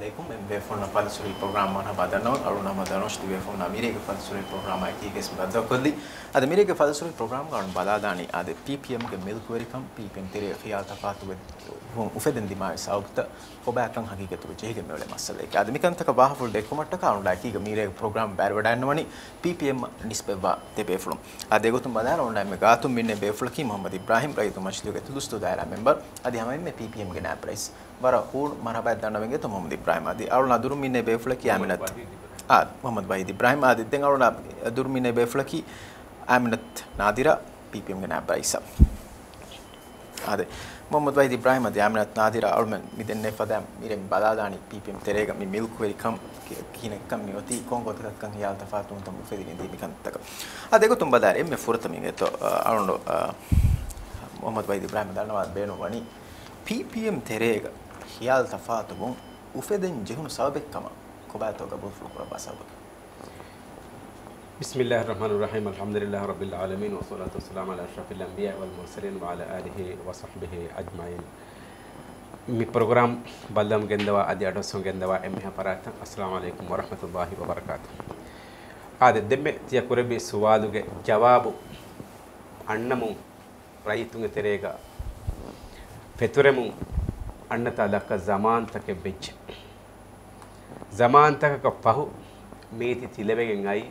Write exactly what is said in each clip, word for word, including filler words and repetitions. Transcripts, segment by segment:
alaikum. Em befona falsuri program mana badano aruna madanosh di befona mirege falsuri program ai kige sbadda kolli. Ade mirege falsuri program gaun badadani ade P P M ge milk verikam P P M tere khiyal tafatu ge ufeden dima saukta kobakan hakikatu jehge mele masale ke ade mikantaka bahaful dekumatta kaun la kige mirege program bar wadanwani P P M nisbeva te befulum. Ade gotum badana onda me gatum minne befulki Muhammad Ibrahim raitu mashlu ge tudustu daira member ade hamamme P P M ge na price bara ur marhaba danawenge to Muhammad Ibrahim adi aruna durumine befulaki aminat ah Muhammad Wahid Ibrahim adi den aruna durumine befulaki aminat nadira P P M ge na price ade Muhammad Wahid Ibrahim adi aminat nadira armen midenne fadam mirem badadani P P M terega mi milk verikam kinekam mi oti kongo takkan yal tafatu tam ufedin di mikantaka ade gotum badar emme furtaminge to aruno Muhammad Wahid Ibrahim dalnawa benu wani P P M terega hiyal tafatu bun ufeden jehunu sababekkama kobato gabul fulkura basabak Bismillahir Rahmanir Rahim Alhamdulillahi Rabbil Alamin wa salatu wassalamu ala ashrafil anbiya wal mursalin wa ala alihi wa sahbihi ajma'in mi program ballam gendawa adi adoson gendawa emha parata assalamu alaikum wa rahmatullahi wa barakatuh ade demme tiya kurebe suwaluge jawabu annamu raitunge terega feturemu annata lakka zaman take bech zaman take ka pahu meeti tilevegen ai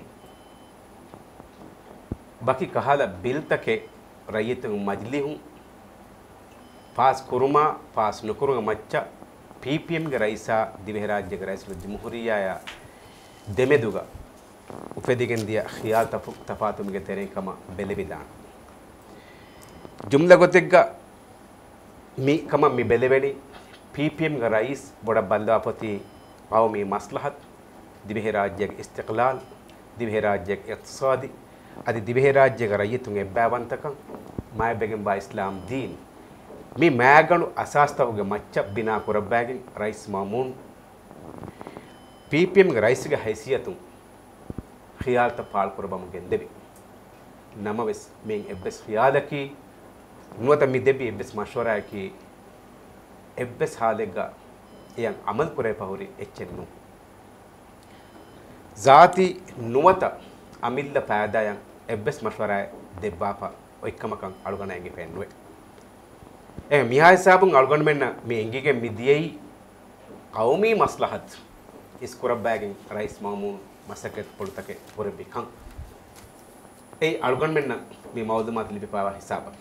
baki kahala bil take rayitun majlihun pass kuruma pass nukurunga macca P P M ge raisa divehe rajya ge raisa jumhuriya ya demeduga ufedigen dia khiyal tafatum ge tere kama belevidan jumla gotegga mi kama mi beleveni P P M ge rais boda baldapati qawmi maslahat divehe rajya ge istiqlal divehe rajya ge iqtisadi adi divehe rajya ge rayitun ebbawantakan may begen ba islam deen mi maganu asastawge macca bina kurabagin rais mamun P P M ge rais ge haysiyatun khiyal ta pal kurabam gendebi namaves men ebbes khiyalaki nuwata mi debi ebbes mashwara ki ebbes halega yan amal kure pahuri echennu zati nuwata amilla paadayan ebbes mashwara debbapa oikkamakan alugana engi pennuwe e mihay sabun algon menna me engige midiyei qawmi maslahat iskurabagin rais mamun masaket poltake pore kan ei algon menna me mawdumat libipawa hisaba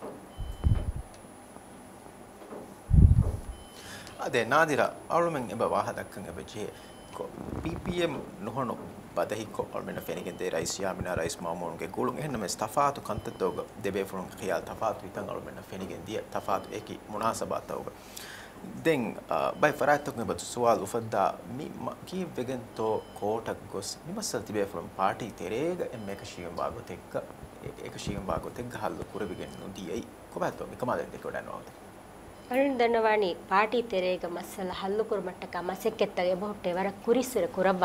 ade nadira alumen eba wahadakkan eba je ko P P M nohono badahi ko almena fenigen de rais yamina rais mamun ge gulun ehna mes tafatu kantattoga debe furun khiyal tafatu itan almena fenigen dia tafatu eki munasabatoga den bay faratok ne batu sual ufadda mi ki vegento kotak gos mi masal tibe furun party terega emme ka shigam bagotekka eka shigam bagotekka hallu kurbigen nudi ai ko bato mi kamalen de ko danawde අරුණ දන්නවානි party තෙරේග මස්සල හල්ලු කුරුමට්ටක මසෙක්කෙත්තගේ බොහොට්ටේ වර කුරිස්සර කුරවවා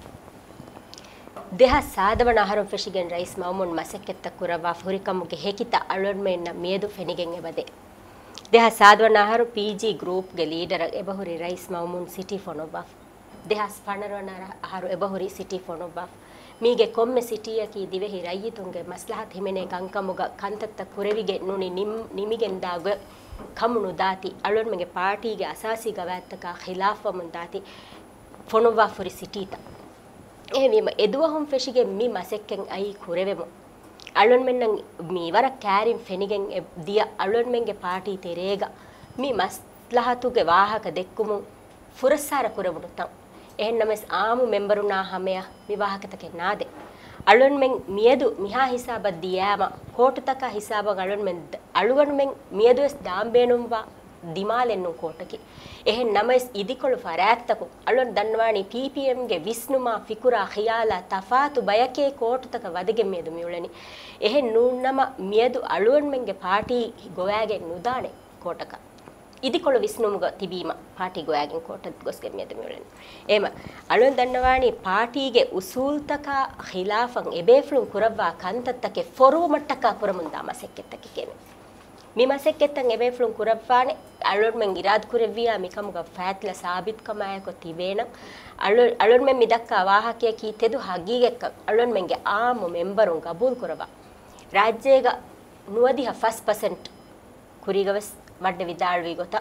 දෙහ සාදවන ආහාරම් ෆෙෂිගෙන් රයිස් මවමුන් මසෙක්කෙත්ත කුරවවා හුරිකමුගේ හෙකිත අලොර්මෙන්න මියදු ෆෙනිගෙන් එබදේ දෙහ සාදවන ආහාර P G group ගේ ලීඩර් එබහුරි රයිස් මවමුන් සිටි ෆොනොබා දෙහස් පනරවන ආහාර එබහුරි සිටි ෆොනොබා මීගේ කොම්මෙ සිටියකී දිවෙහි රයිතුන්ගේ මස්ලහත් හිමනේ කංකමුග කන්තත්ත කුරවිගේ නුනි නිමිගෙන් දාග කමුණු දාති අලොර්මගේ පාටිගේ අසාසි ගවැත්තක ඛිලාෆවමුන් දාති ෆොනොවා ෆොරි සිටිතා එහෙම එදුවහොම් ෆෙෂිගේ මි මසෙක්කෙන් අයි කුරෙවෙමු අලොර්මෙන් මි වර කෑරින් ෆෙනිගෙන් දිය අලොර්මෙන්ගේ පාටි තෙරේග මි මස්ලහතුගේ වාහක දෙක්කුමු ෆුරසාර කුරවුණු තම් එහෙන්නමස් ආමු මෙම්බරුනා හැමයා මි වාහකතක නාදේ අලොන්මෙන් මියදු මිහා හිසාබ දියාම කෝටතක හිසාබ ගලොන්මෙන් අලුගොන්මෙන් මියදුස් දාම්බේනුම්වා දිමාලෙන්නු කෝටකි එහෙන් නමස් ඉදිකොළු ෆරාත්තකු අලොන් දන්වානි P P M ගේ විස්නුමා ෆිකුරා ඛියාලා තෆාතු බයකේ කෝටතක වදගෙ මියදු මියුලනි එහෙන් නූන්නම මියදු අලුගොන්මෙන්ගේ පාටි ගෝයාගෙන් නුදානේ කෝටක ඉදිකොළු විස්නුමුග තිබීම පාටි ගෝයාගෙන් කෝටත් ගොස්ගෙ මියදු මියුලනි එම අලොන් දන්නවානි පාටිගේ උසූල්තක ඛිලාෆන් එබේෆ්ලුන් කුරවා කන්තත්තකේ ෆොරු මට්ටක කුරමුන් දාමසෙක්කෙත්තක කෙමෙ mi masekketan ebe flun kurafane alon men irad kurevia mikamuga fatla sabit kamaya ko tibena alon alon men midakka wahake ki tedu hagigekka alon menge aamu memberun qabul kurava rajyega nuwadiha one percent kurigawas wadde vidalwi gota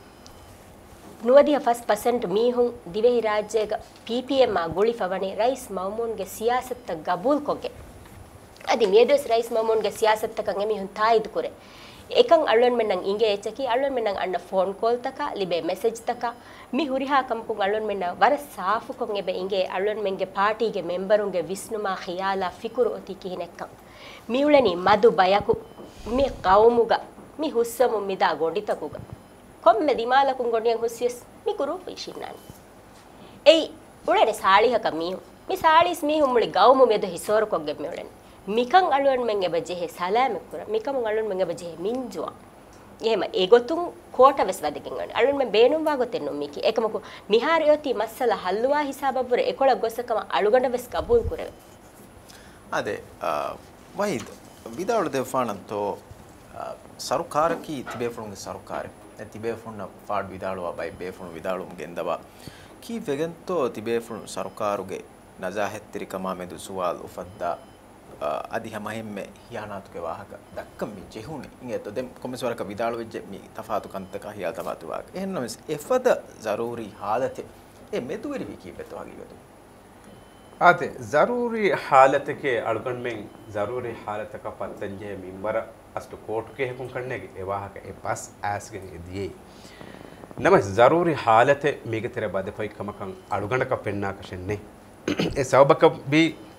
nuwadiha one percent mihun divehi rajyega P P M a guli favane rais maumunge siyasatta qabul koge adi miedos rais maumunge siyasatta kan emihun taid kure ekan alon men nang inge echaki alon men nang anna phone call taka libe message taka mi huriha kam kun alon men war saafu kon ebe inge alon menge party ge memberunge visnuma khiyala fikuru oti kihinekkan mi uleni madu bayaku mi qawmuga mi hussamu mida gonditakuga komme dimala kun gondiyan hussies mi kuru pishinnan ei ulene saaliha kami mi saalis mi humuli gawmu medo hisor kogge mi uleni mikan alwan menge bajehe salame kura mikam alwan menge bajehe minjua ehema egotun kota wes wadegen ane alwan men beenum wa gotenno miki ekamaku mihari yoti masala halluwa hisababure ekola gosakama aluganda wes kabul kurave ade wahid vidawul defananto sarukaraki tibefulunge sarukare tibefulna faad vidaluwa bay befulun vidalum gendaba ki vegento tibefulun sarukaruge nazahettiri kama medu suwal ufadda adi hamahimme hiyanatuke wahaka dakkam mi jehuni ingeto dem komiswaraka vidalu vejje mi tafatu kantaka hiyal tafatu wak ehnomes efada zaruri halate e meduveri wiki beto hagigatu ate zaruri halate ke algon men zaruri halate ka patanje mimbara astu court ke hekun kannege e wahaka e bas asge diye namas zaruri halate mege tere bade pay kamakan aluganda ka penna ka shenne e sabaka bi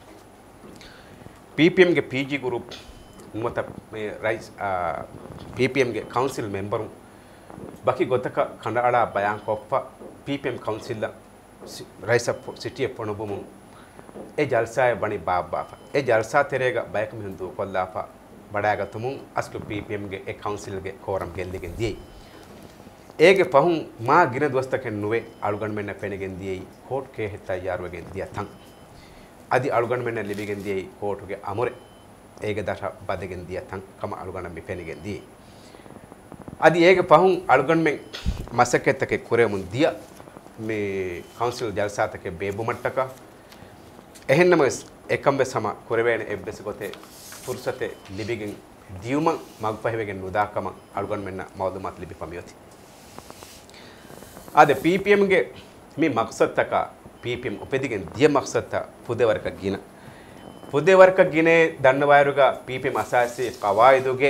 P P M के P G group मतलब राइस P P M के council member बाकी गोता का खंडाला बयान कोप्पा P P M council ला राइस सिटी अपनोबुमु ए जलसा है बनी बाप बाप ए जलसा तेरेगा बैक में हिंदू को लाफा बढ़ाएगा तुम असलो P P M के एक council के कोरम के लिए दिए एक पहुं माँ गिने दोस्त के नुवे आलुगन में न पेने के दिए कोर्ट के हिता यार वे दिया थंग adi alugan men libigen di court ge amore ege data badegen dia tan kama alugan me penigen di adi ege pahun alugan men masaketta ke kure mun dia me council jalsa ta ke bebumattaka ehennam ekambe sama kurevene ebbes gote fursate libigen diuma magpahevegen nudakama alugan men mawdumat libi pamiyoti ade P P M ge me maqsad taka P P M උපෙදිගෙන් දිය මක්සත්ත පුදවරක ගින පුදවරක ගිනේ දන්නවයරුගා P P M අසාසී කවායිදුගේ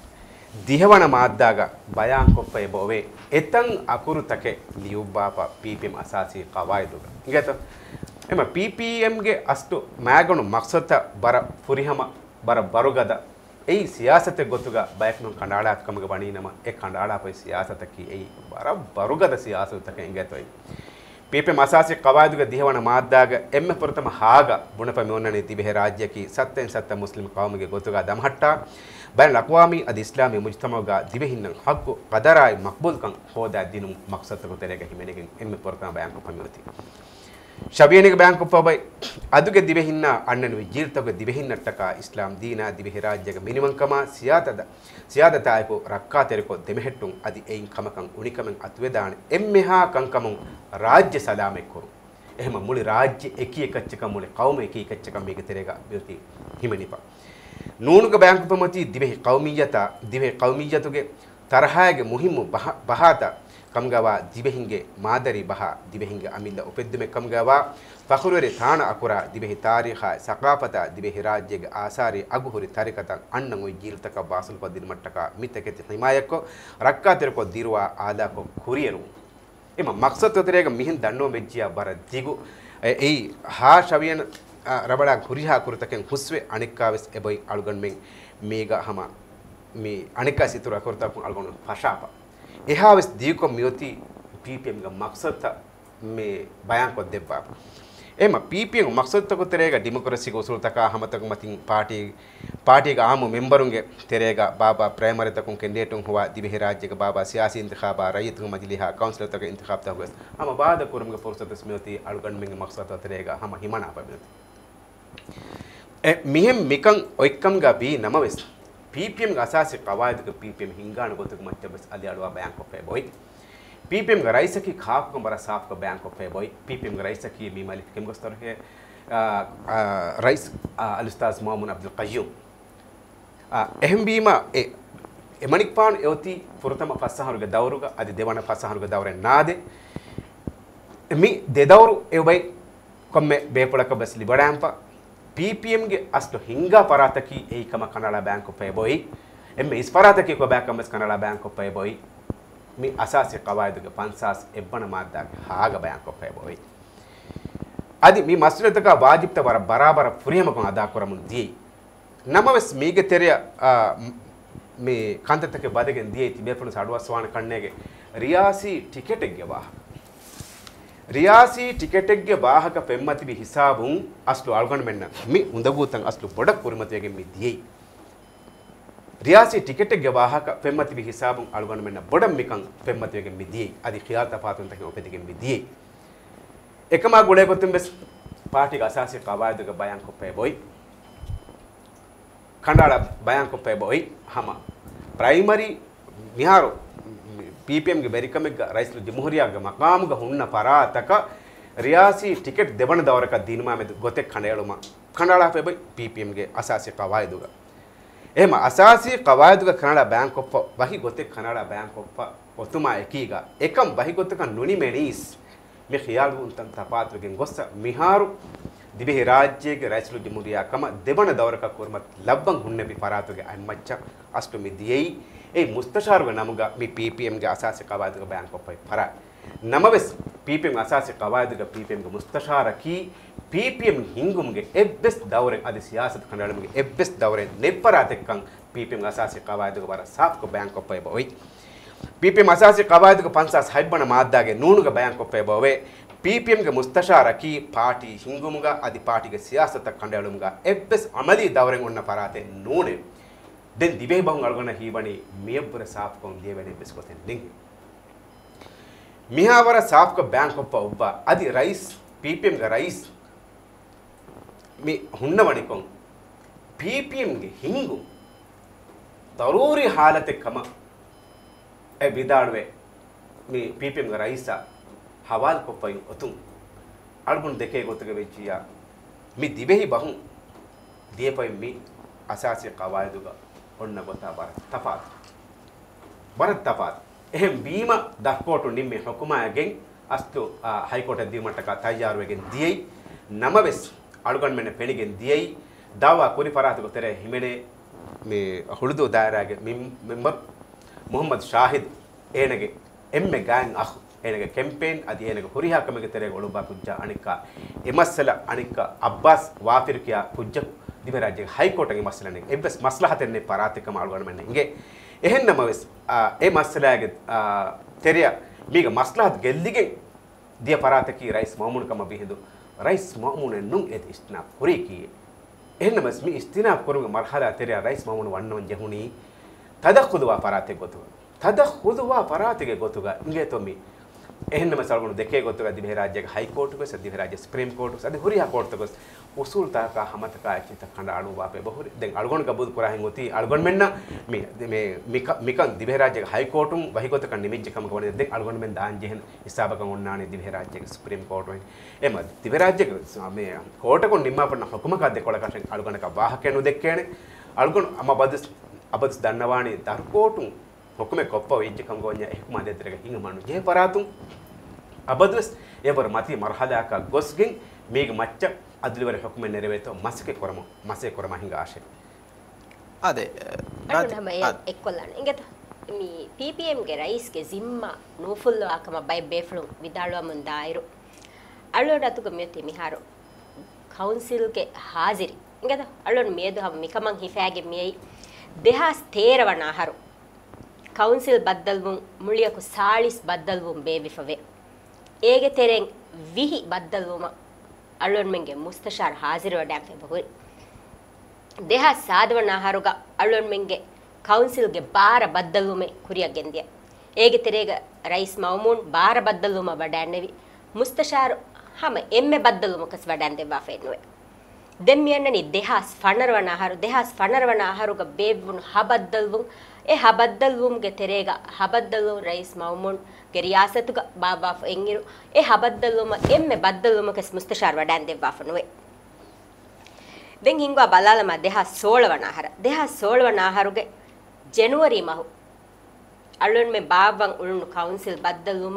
දිහවන මාද්දාගා බයං කොප්පේ බොවේ එතන් අකුරු තකේ ලියුබ්බාපා P P M අසාසී කවායිදුගා ඉගත එම P P M ගේ අස්තු මෑගණු මක්සත්ත බර පුරිහම බර බරුගද එයි සියාසතේ ගොතුගා බයක්නු කණ්ඩාලාත්කමක වණීනම ඒ කණ්ඩාලාපේ සියාසත කි එයි බර බරුගද සියාසත තකේ ඉගතොයි P P M අසාසී කවායිදුගේ දිහවන මාද්දාගා එම්ම පුරතම හාගා බුණප මෙොන්නනේ තිබෙහි රාජ්‍යකී සත්තෙන් සත්ත මුස්ලිම් කවමගේ ගොතුගා දමහට්ටා බයන් ලක්වාමි අද ඉස්ලාමී මුජ්තමගා දිවෙහින්න හක්කු qadaraයි මක්බුල්කම් හෝදා දිනු මක්සත්ක තෙරේග හිමෙනගෙන් එම්ම පුරතම බයන් කොපමියති ಶಬಿಯನಿಗೆ ಬ್ಯಾಂಕ್ ಉಪ್ಪಬೈ ಅದುಗೆ ದಿವೆಹಿನ್ನ ಅಣ್ಣನು ಜೀರ್ತಗೆ ದಿವೆಹಿನ್ನಟ್ಟಕ ಇಸ್ಲಾಂ ದೀನಾ ದಿವೆಹಿ ರಾಜ್ಯಗ ಮಿನಿಮಂ ಕಮ ಸಿಯಾತದ ಸಿಯಾದತಾಯಕು ರಕ್ಕಾ ತೆರಕೊ ದೆಮೆහෙಟ್ಟು ಅದಿ ಏನ್ ಕಮಕಂ ಉಣಿಕಮಂ ಅತ್ವೆದಾಣ ಎಮ್ಮೆಹಾ ಕಂಕಮಂ ರಾಜ್ಯ ಸಲಾಮೆ ಕೊರು එහෙම මුළු රාජ්‍ය එකී එකච්චක මුළු කවුම එකී එකච්චක මේක තෙරේග බියති හිමනිප නූනුක බැංකු පමති දිවෙහි කවුමියත දිවෙහි කවුමියතුගේ තරහාගේ මුහිම්මු බහාත කම්ගවා දිවෙහින්ගේ මාදරි බහ දිවෙහින්ගේ අමිල්ල උපෙද්දමෙ කම්ගවා ෆඛරුරේ තාන අකුරා දිවෙහි තාරිඛ සකාපත දිවෙහි රාජ්‍යගේ ආසාරි අගුහුරි තරිකත අන්නන් ඔය ජීල්තක බාසල් පදින මට්ටක මිතකෙති හිමායක්කො රක්කා තෙරකෝ දිරුවා ආදාකෝ කුරියරු එම මක්සත් තෙරේග මිහින් දන්නෝ මෙජ්ජියා බර දිගු එයි හා ශවියන රබඩා කුරිහා කුරතකෙන් හුස්වේ අනික්කාවස් එබයි අලුගන් මෙන් මේගා හම මේ අනික්කා සිතුර අකුරතකු අලුගන් ෆෂාප එහාවස් දීකො මියොති P P M ಗ ಮಕ್ಸತ್ ಮೇ ಬಯಾನ್ ಕೊ ದೆಬ್ಬಾ ಎಮ P P M ಮಕ್ಸತ್ ತಕ ತೆರೆಗ ಡೆಮೋಕ್ರಸಿ ಗೋ ಸುಲ್ತಕ ಹಮತಕ ಮತಿನ್ ಪಾರ್ಟಿ ಪಾರ್ಟಿ ಗ ಆಮು ಮೆಂಬರುಂಗೆ ತೆರೆಗ ಬಾಬಾ ಪ್ರೈಮರಿ ತಕ ಕೆಂಡಿಡೇಟುಂ ಹುವಾ ದಿಬೆ ರಾಜ್ಯ ಗ ಬಾಬಾ ಸಿಯಾಸಿ ಇಂತಖಾಬಾ ರೈತ ಮಜ್ಲಿಹಾ ಕೌನ್ಸಿಲರ್ ತಕ ಇಂತಖಾಬ್ ತ ಹುವಾ ಹಮ ಬಾದ ಕುರುಂ ಗ ಫುರ್ಸತ್ ಸ್ಮಿಯೊತಿ ಅಳುಗನ್ ಮೆಂಗೆ ಮಕ್ಸತ್ ತೆರೆಗ ಹಮ ಹಿಮನಾ ಪಬೆತಿ ಎ ಮಿಹೆಂ ಮಿಕಂ ಒಯ್ಕಂ ಗ ಬಿ ನಮವೆಸ್ ppm ga asasi qawaid ga ppm hingana gotuk machabas ali alwa bank of boy ppm ga raisa ki khap ko bara saaf ko bank of boy ppm ga raisa ki mi malik kem gostar he rais al ustaz Mamun Abdul Qayyum ehm bima e emanik pan eoti furtama fasaharuga dawruga adi devana fasaharuga dawre naade mi de dawru e bay komme bepulaka bas libadampa ppm ge aslo hinga parataki ei kama kanala bank of boy emme is parataki ko back kama kanala bank of boy mi asasi qawaid ge pansas ebbana madda haaga bank of boy adi mi mas'ulataka wajib ta barabar furiyama ko ada koramun di namaves mige teriya me kantatake badegen di tibe pun sadwa swan kannege riyasi ticket ge wa riyasi ticket ge bahaka pemmati bi hisabun aslu algon menna mi undagutan aslu bodak kurimatege mi di riyasi ticket ge bahaka pemmati bi hisabun algon menna bodam mikan pemmatege mi di adi khiyata patun take opetege mi di ekama gule kotum bes party ga asasi qawaid ga bayan ko pe boy kandala bayan ko pe boy hama primary miharo ppm ge berikam ga rais jamhuriya ga maqam ga hunna parataka riyasi ticket devana dawaraka dinma med gote khandayaluma kandala pe boy ppm ge asasi qawaid ga ehma asasi qawaid ga kanada bank of wahi gote kanada bank of otuma ekiga ekam wahi gote kan nuni menis me khiyal untan tapatru gen gossa miharu dibe rajye ge raislu jamhuriya kama devana dawaraka kurmat labban hunne bi paratu ge anmaccha astu mi diyei ei mustashar ge namuga mi ppm ge asasi qawaid ge bank of para namaves ppm asasi qawaid ge ppm ge mustashara ki ppm hingum ge ebbes dawre adi siyasat kanalum ge ebbes dawre neparatekkan ppm asasi qawaid ge bara saf ko bank of boy ppm asasi qawaid ge pansas haibana maaddage nunuga bank of boy ppm ge mustashara ki party hingumuga adi party ge siyasata kandalumuga ebbes amali dawren onna parate nune den dibe bahun algona hibani miyebura saaf kon dievene ebbes koten ding mihawara saaf ko bank of ubba adi rais ppm ge rais mi hunna wanikon ppm ge hingu daruri halate kama e bidalwe mi ppm ge raisa hawal ko payu otum algun deke gotuge vechiya mi dibehi bahun diepai mi asasi qawaiduga onna gota bar tafat barat tafat ehem bima dakkotu nimme hukuma agen astu high court adimataka tayyar wegen diyei namaves algun menne penigen diyei dawa kuri faratu gotere himene me huludu dairage member Muhammad Shahid enage emme gang akh enage campaign adi enage huriha kamege tere goluba kujja anika emasala anika Abbas Wafir kiya kujja dibe rajye high court ge masala ne ebbes maslahaten ne paratikam algon menne inge ehennamaves e masalage teriya miga maslahat gellige dia parataki rais Mamun kama bihindu rais Mamun nun et istina huriki ehennamaves mi istina koruge marhala teriya rais Mamun wannon jehuni tadakhudwa parate gotu tadakhudwa parate ge gotuga inge tomi ehennama salgonu deke gotuga dibe rajye high court ko sadi rajye supreme court sadi huriya court ko usul ta ka hamataka akita kanda anu bape bahuri den algon gabud kora hingoti algon menna me me mikan dibe rajye high court um wahi gotuga nimijje kam gone den algon men daan jehen hisabaka onnane dibe rajye supreme court wen ema dibe rajye me court ko nimma panna hukuma ka de kola ka algon ka wahakenu dekkene algon ama badus abadus dannawani darkotum hukume koppa wejje kam gonya hukuma de terega hinga manu je paratum abadus ever mati marhala ka gosgin meg macca adliware hukume nereveto masike koramo mase korama hinga ashe ade nama ekkollan ingeta mi ppm ge rais ge zimma nufullo akama bay beflu vidalwa mun dairu alodatu ge meti miharo council ge haziri ingeta alon medu ham mikaman hifage mei dehas terawana haru council baddalwum muliyaku salis baddalwum bevifave ege tereng vihi baddalwuma alon menge mustashar hazir wadam fe bahuri dehas sadwana haruga alon menge council ge bara baddalwume kuriya gendiya ege terega rais Mamun bara baddalwuma wadannevi mustashar hama emme baddalwuma kas wadan deba fe nuwe දෙම්මියන්නනි දෙහස් ෆනරවන ආහාර දෙහස් ෆනරවන ආහාරුග බේවුණු හබද්දල්වුන් ඒ හබද්දල්වුම්ගේ තෙරේග හබද්දල්වුම් rice මවුමුන් ගේ රියාසතුග බාබා එංගිරු ඒ හබද්දල්වුම එම්මෙ බද්දල්වුමකස් මුස්තෂාර් වඩන් දෙවවා ෆනුවේ දෙන් හින්ගවා බලාලම දෙහස් සෝලවන ආහාර දෙහස් සෝලවන ආහාරුගේ ජනුවරි මහු අලුන් මේ බාබන් උළුණු council බද්දල්වුම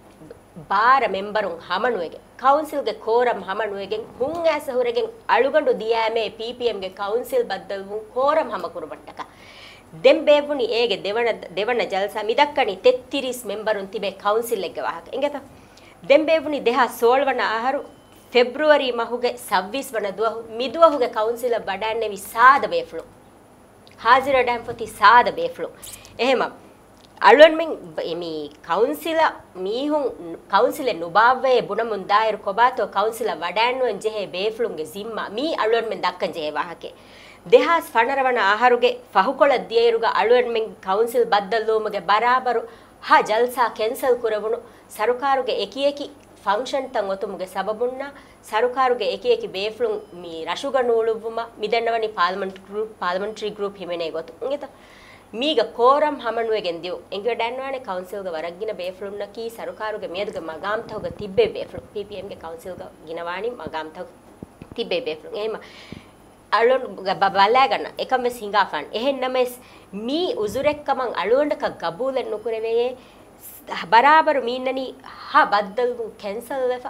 ಬಾರ ಮೆಂಬರುಂ ಹಮನುವೆಗೆ ಕೌನ್ಸಿಲ್ಗೆ ಕೋರಂ ಹಮನುವೆಗೆ ಹುಂಗಾಸ ಹುರೆಗೆ ಅಳುಗಂಡು ದಿಯಾಮೆ ಪಿಪಿಎಂಗೆ ಕೌನ್ಸಿಲ್ ಬದ್ದಲ್ವು ಕೋರಂ ಹಮಕುರುಬಟ್ಟಕ ದೆಂಬೇವುನಿ ಏಗೆ ದೇವಣ ದೇವಣ ಜಲ್ಸಾ ಮಿದಕ್ಕಣಿ ತೆತ್ತಿರಿಸ್ ಮೆಂಬರುಂ ತಿಬೆ ಕೌನ್ಸಿಲ್ಗೆ ವಾಹಕ ಎಂಗೆತ ದೆಂಬೇವುನಿ ದೇಹ ಸೋಳ್ವನ ಆಹಾರು ಫೆಬ್ರವರಿ ಮಹುಗೆ ಸವ್ವೀಸ್ ವನ ದುವಹು ಮಿದುವಹುಗೆ ಕೌನ್ಸಿಲ್ ಬಡಾನ್ನೆ ವಿಸಾದ ಬೇಫ್ಳು ಹಾಜಿರ ಡ್ಯಾಮ್ ಪತಿ ಸಾದ ಬೇಫ್ಳು ಎಹೆಮ අලුවන් මෙන් මේ කවුන්සිල මීහුන් කවුන්සිල නුබාවේ බුණමුන් දායර කොබාතෝ කවුන්සිල වඩාන්නුවන් ජෙහෙ බේෆ්ලුන්ගේ සිම්මා මී අලුවන් මෙන් දක්කන් ජෙහෙ වාහකේ දෙහස් ෆනරවන ආහාරුගේ ෆහුකොළ දියේරුගා අලුවන් මෙන් කවුන්සිල් බද්දල්ලෝමගේ බරාබරු හා ජල්සා කැන්සල් කරවුණු සරුකාරුගේ එකි එකි ෆන්ක්ෂන් තන් ඔතුමුගේ සබබුන්නා සරුකාරුගේ එකි එකි බේෆ්ලුන් මී රෂුග නූලුවුම මිදන්නවනි පාර්ලිමන්ට් ගෲප් පාර්ලිමන්ටරි ගෲප් හිමනේ ගොතු උංගෙත මීග කෝරම් හමනුවෙගෙන් දියු එංග ඩන්වානේ කවුන්සිල්ග වරග්ගින බේෆ්ලුන්න කී සරුකාරුගේ මියදුග මගාම්තවග තිබ්බේ බේෆ්ලු පීපීඑම්ගේ කවුන්සිල්ග ගිනවානි මගාම්තව තිබ්බේ බේෆ්ලු එහෙම අලුන් බබලා ගන්න එකම සිංගාෆන් එහෙන්නමස් මී උසුරෙක්කමන් අලුවන්ඩක ගබූලෙන් නුකුරෙවේ බරාබර මීන්නනි හා බද්දල්ගු කැන්සල් වෙෆා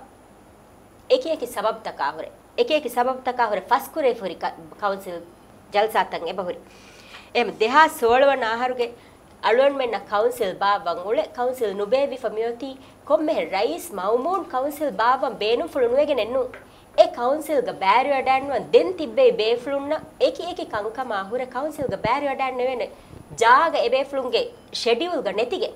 එකි එකි සබබ් තකාහුරේ එකි එකි සබබ් තකාහුරේ ෆස්කුරේ ෆොරි කවුන්සිල් ජල්සාතන් එබහුරි එම් දෙහස් සෝලවන ආහාරුගේ අලුවන් මෙන්න කවුන්සිල් බාවන් උල කවුන්සිල් නුබේවි ෆමියෝති කොම්මෙ රයිස් මවුමුන් කවුන්සිල් බාවන් බේනු ෆුළුනුවගෙන එන්නු ඒ කවුන්සිල්ග බෑරි වඩන්නුවන් දෙන් තිබ්බේ බේෆ්ලුන්න ඒකි ඒකි කංකම ආහුර කවුන්සිල්ග බෑරි වඩන්න වෙන ජාග එබේෆ්ලුන්ගේ ෂෙඩියුල්ග නැතිගේ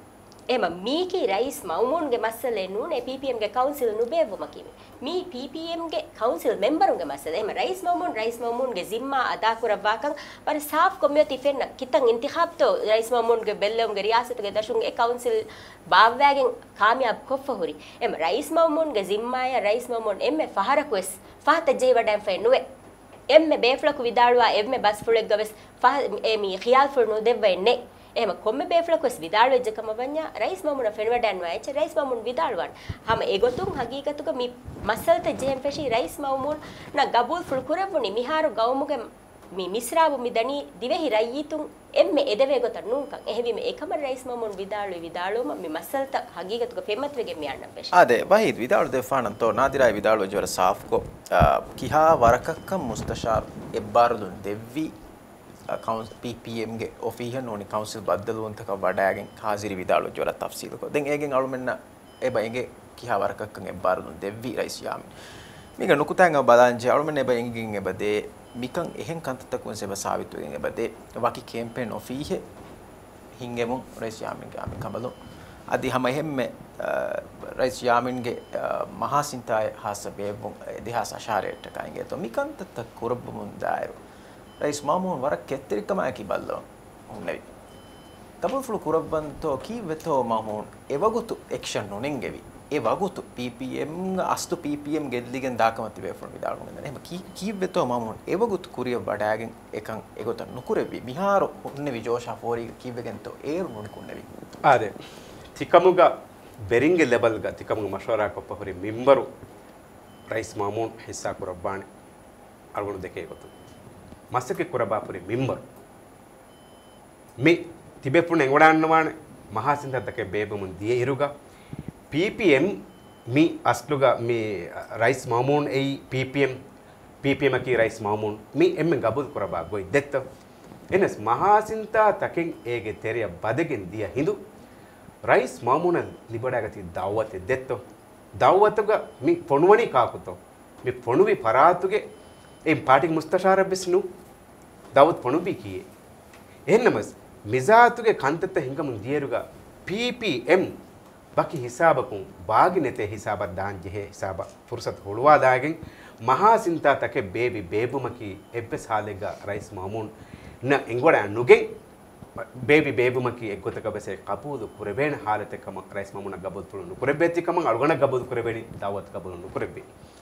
එම මීකි රයිස් මවුමුන්ගේ මස්සලේ නුනේ පීපීඑම්ගේ කවුන්සිල් නුබේවුම කිවි මී පීපීඑම්ගේ කවුන්සිල් මෙම්බරුන්ගේ මස්සල එම රයිස් මවුමුන් රයිස් මවුමුන්ගේ ಜಿಮ್ಮಾ අදා කරවාකන් පර ಸಾಫ್ කමියුනිටි ෆෙන්න කිතන් ඉන්තිඛාබ්තෝ රයිස් මවුමුන්ගේ බෙල්ලුම්ගේ රියාසතගේ දශුන්ගේ කවුන්සිල් බාවෑගෙන් කාමියාබ් කොෆහුරි එම රයිස් මවුමුන්ගේ ಜಿಮ್ಮಾය රයිස් මවුමුන් එම්මේ ෆහරකුස් ෆහත ජේ වඩන් ෆෙන්නුවේ එම්මේ බේෆ්ලකු විදාළුවා එම්මේ බස් ෆුලෙක් ගවස් ෆහ එමි ඛියාල් ෆුනු දෙවෙන්නේ එහෙම කොම්මේ බේෆ්ලකොස් විදාල් වෙජ්ජකම වඤ්ඤා රයිස් මමුන ෆෙන්වඩන් වයිච රයිස් මමුන් විදාල්වන් හැම ඒගොතුන් හගීකතුක මි මසල්ත ජෙම් ෆෙෂි රයිස් මමුන් න ගබුල් ෆුල් කුරවුනි මිහාරු ගවමුගේ මි මිස්රාබු මිදනි දිවෙහි රයිතුන් එම්මේ එදවේ ගොත නුන්කන් එහෙවිම එකම රයිස් මමුන් විදාලු විදාලුම මි මසල්ත හගීකතුක ෆෙමත් වෙගෙ මියන්න පෙෂ ආදේ වහීද් විදාලු දෙෆානන් තෝ නාදිරයි විදාලු ජවර සාෆ්කෝ කිහා වරකක්ක මුස්තෂාර් එබ්බාරුදුන් දෙවි කවුන්ස් පීපීඑම්ගේ ඔෆීහන් ඕනි කවුන්සිල් බද්දලුවන්තක වඩාගෙන් හාසිරි විදාලු ජවර තෆ්සීලකෝ දැන් ඒගෙන් අලුමෙන්න එබෙන්ගේ කිහා වරකක්කන් එබ්බාරුදුන් දෙවි රයිස් යාමි මික නුකුතංග බදාන්ජේ අලුමෙන්න එබෙන්ගෙන් එබදේ මිකන් එහෙන් කන්තතකුන් සෙබ සාවිතුගෙන් එබදේ වකි කැම්පේන් ඔෆීහෙ හින්ගෙමුන් රයිස් යාමින්ගේ ආමි කබලු අදි හැම එහෙම්මේ රයිස් යාමින්ගේ මහාසින්තාය හාසබේබුන් දෙහස් අශාරයට කයින්ගේ තෝ මිකන් තත කුරබමුන් දායරු රයිස් මාමුන් වර කෙත්තරිකම ඇකි බල්ලෝ උන්නවි තබුල් ෆුල් කුරබ්බන්තෝ කීවෙතෝ මාමුන් එවගුතු එක්ෂන් නොනෙන්ගෙවි ඒ වගුතු පීපීඑම් අස්තු පීපීඑම් ගෙද්ලිගෙන් දාකම තිබේ ෆොන් විදාලුන් නෙන එහෙම කී කීවෙතෝ මාමුන් එවගුතු කුරිය වඩාගෙන් එකන් එගොත නුකුරෙවි මිහාර උන්නේ විජෝෂා ෆෝරි කීවෙගෙන්තෝ ඒරු නොනිකුන්නේවි ආදේ තිකමුග බෙරින්ගේ ලෙවල් ග තිකමුග මෂවරා කොපහරි මිම්බරු රයිස් මාමුන් හිස්සා කුරබ්බානේ අරුණු දෙකේ ගොතු මස්සකේ කුරබාපුරි මිම්බරු මේ තිබෙපුණ එංගොඩන්නවානේ මහාසින්දතකේ බේබමුන් දියේ ඉරුගා පීපීඑම් මි අස්ලුගා මේ රයිස් මාමුන් ඒ පීපීඑම් පීපීඑම් කී රයිස් මාමුන් මි එම්මෙන් ගබුල් කුරබා ගොයි දෙත්ත එනස් මහාසින්තා තකෙන් ඒගේ තෙරිය බදගෙන් දිය හිඳු රයිස් මාමුන ලිබඩාගති දවවතේ දෙත්ත දවවතග මි පොණුවණි කාකුතෝ මි පොණුවි පරාතුගේ ඒ පාටික මුස්තෂාර බිස්නු දවුත් පොණුබි කීයේ එහෙන්නමස් මිසාතුගේ කන්තත හිඟමුන් දියරුගා පීපීඑම් බකි හිසාබකුන් බාගිනෙතේ හිසාබ දාන්ජෙහෙ හිසාබ ෆුර්සත් හොළුවා දාගෙන් මහාසින්තා තකේ බේබි බේබුමකි එබ්බස් හාලෙගා රයිස් මාමුන් න එංගොඩ නුගෙන් බේබි බේබුමකි එක්ගොතක බසේ කපූදු කුරබේන හාලතකම රයිස් මාමුන ගබුල් පුළු නුකුරබෙතිකම අල්ගොන ගබුල් කුරබෙනි දවත් ගබුල් නුකුරබෙ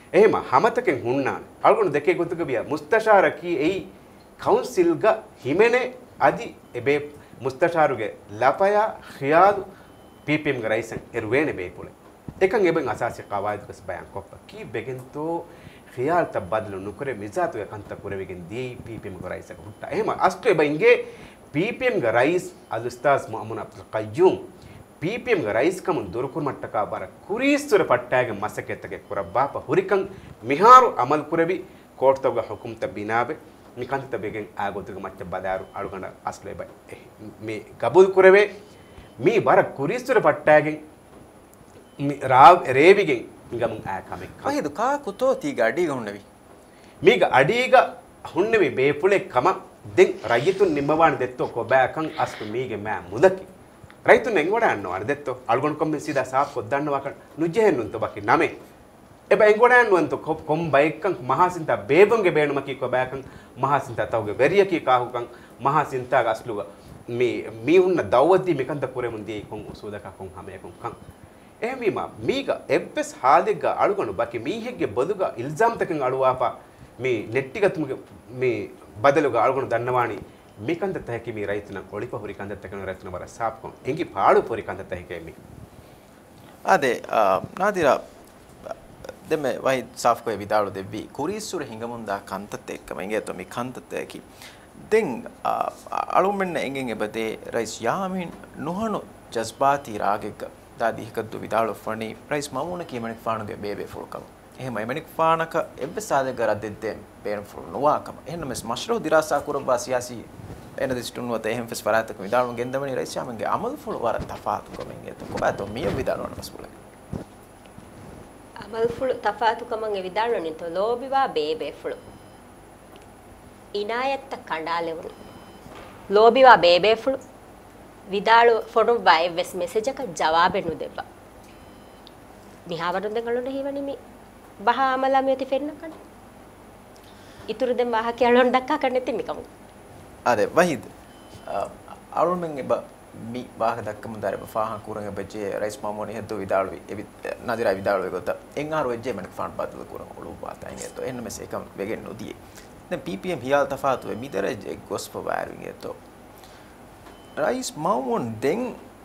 එහෙම හැමතකෙන් හුන්නාන අල්ගොන දෙකේ ගොතුක බිය මුස්තෂාරකී එයි කවුන්සිල් ಗ හිමෙනේ අදි එබේ මුස්තෂාරුගේ ලපය ඛියාදු පීපීඑම් ಗ ರೈಸನ್ එරුවේනේ බේපුල එකන් එබෙන් අසාසි කවායිදුකස් බයන් කොප්ප කී බෙගෙන්තෝ ඛියාල් තබදලු නුකරේ මිසාතු එකන්ත කුරෙවිගෙන් දී පීපීඑම් ಗ ರೈಸක හුට්ටා එහෙම අස්තු එබෙන්ගේ පීපීඑම් ಗ ರೈಸ್ අල් උස්තාස් මුහම්මද් අබ්දුල් කය්යුම් ಪೀಪಿಎಂ ಗ ರೈಸ್ ಕಮನ್ ದೊರಕುರ್ ಮಟ್ಟಕ ಬರ ಕುರೀಸುರ ಪಟ್ಟಾಗ ಮಸಕೆತ್ತಗೆ ಕುರ ಬಾಪ ಹುರಿಕಂ ಮಿಹಾರು ಅಮಲ್ ಕುರಬಿ ಕೋರ್ಟ್ ತಗ ಹುಕುಂ ತ ಬಿನಾಬೆ ನಿಕಂತ ತಬೆಗೆನ್ ಆಗೋತಗ ಮಚ್ಚ ಬದಾರು ಅಳುಗಂಡ ಅಸ್ಲೆ ಬೈ ಮಿ ಕಬೂಲ್ ಕುರವೆ ಮಿ ಬರ ಕುರೀಸುರ ಪಟ್ಟಾಗೆ ರಾವ್ ರೇವಿಗೆ ಇಂಗಮಂ ಆ ಕಮೆ ಅಹಿದು ಕಾ ಕುತೋ ತೀಗ ಅಡಿಗ ಹುಣ್ಣವಿ ಮೀಗ ಅಡಿಗ ಹುಣ್ಣವಿ ಬೇಪುಳೆ ಕಮ ದೆನ್ ರಯಿತು ನಿಮ್ಮವಾಣ ದೆತ್ತೋ ಕೊಬಾಕಂ ಅಸ್ಕು ಮೀಗೆ ಮಾ ಮುದಕಿ ರೈತನ ಎಂಗೋಡ ಅನ್ನೋ ಅರ್ದೆತ್ತು ಅಳ್ಗೊಂಡು ಕೊಮ್ಮೆ ಸೀದಾ ಸಾಫ್ ಕೊದ್ದಣ್ಣು ವಾಕ ನುಜ್ಜೆ ಹೆಣ್ಣು ಬಾಕಿ ನಮೆ ಎಬ ಎಂಗೋಡ ಅನ್ನು ಅಂತ ಕೊಂ ಬೈಕಂ ಮಹಾಸಿಂತ ಬೇಬಂಗೆ ಬೇಣು ಮಕಿ ಕೊಬಾಕಂ ಮಹಾಸಿಂತ ತವಗೆ ಬೆರಿಯಕಿ ಕಾಹುಕಂ ಮಹಾಸಿಂತ ಅಸ್ಲುಗ ಮೀ ಮೀ ಹುನ್ನ ದೌವದ್ದಿ ಮಿಕಂತ ಕುರೆ ಮುಂದಿ ಕೊಂ ಸೂದಕ ಕೊಂ ಹಮೆ ಕೊಂ ಕಂ ಎಮೀಮ ಮೀಗ ಎಬ್ಬೆಸ್ ಹಾದಿಗ ಅಳುಗೊಂಡು ಬಾಕಿ ಮೀ ಹೆಗ್ಗೆ ಬದುಗ ಇಲ್ಜಾಮ್ ತಕಂ ಅಳುವಾಪ ಮೀ ನೆಟ್ಟಿಗ ತುಮಗೆ ಮೀ ಬದಲುಗ ಅಳುಗೊಂಡು ದನ್ನವಾಣಿ ಮಿಕಂದ ತಹಕಿ ಮೀ ರೈತನ ಒಳಿಪ ಹುರಿ ಕಂದ ತಕನ ರೈತನ ಬರ ಸಾಪ್ಕೊಂ ಎಂಗಿ ಪಾಳು ಪುರಿ ಕಂದ ತಹಕೆ ಮೀ ಅದೇ ನಾದಿರ ದೆಮ್ಮೆ ವೈ ಸಾಫ್ಕೊ ವಿದಾಳು ದೆವ್ವಿ ಕುರೀಸುರ ಹಿಂಗಮುಂದ ಕಂತತ್ತೆ ಎಕ್ಕಮ ಎಂಗೆ ತೊ ಮಿ ಕಂತತ್ತೆ ದೆನ್ ಅಳುಮೆನ್ನ ಎಂಗೆಂ ಎಬದೆ ರೈಸ್ ಯಾಮಿನ್ ನುಹಣು ಜಜ್ಬಾತಿ ರಾಗೆಗ್ಗ ದಾದಿ ಹಿಕದ್ದು ವಿದಾಳು ಫಣಿ ರೈಸ್ ಮಾಮೂನ ಕೀಮಣಿಕ್ ಫಾಣುಗೆ ಬೇಬೆ ಫುಳ್ಕಮ එහෙම එමනික් ෆානක එබ්බ සාදක රද්දෙද්දෙන් බේන ෆුල් නොවාකම එහෙනම් මෙස් මශ්රෝ දිරාසා කුරබා සියාසි එන දිස්තුන් වත එහෙම් ෆස් ෆරාතක විදාලුන් ගෙන්දමනි රයිස්යාමගේ අමල් ෆුල් වර තෆාතු කමෙන් එත කොබත මිය විදාලුන මස්බුල අමල් ෆුල් තෆාතු කමන් විදාලුන තෝ ලෝබිවා බේබේ ෆුල් ඉනායත්ත කණ්ඩාලෙවුන ලෝබිවා බේබේ ෆුල් විදාලු ෆොටෝ වයි වෙස් මෙසේජ් එක ජවාබෙනු දෙබ්බා මිහාවරුන් දෙගලොන හිවනිමි බහ අමලම යති ෆෙන්න කන ඉතුරු දෙම බහ කියලොන් දක්කා කන්නෙති මිකමු අదే වහිද අරුමෙන් එබ මි බාහ දක්කම දරබ ෆාහන් කුරංග බෙජේ රයිස් මාමෝනි හෙද්දෝ විදාලුවි එවි නදිරා විදාලුවි ගොත එන් ආරු වෙජේ මනක ෆාන් බදල කුරංග ඔලු පාතයින් එතෝ එන්න මෙස එකම් වෙගෙන් නොදී දැන් පීපීඑම් හියාල් තෆාතු වෙ මිදරජේ ගොස් පවාරින් එතෝ රයිස් මාමෝන් දෙන්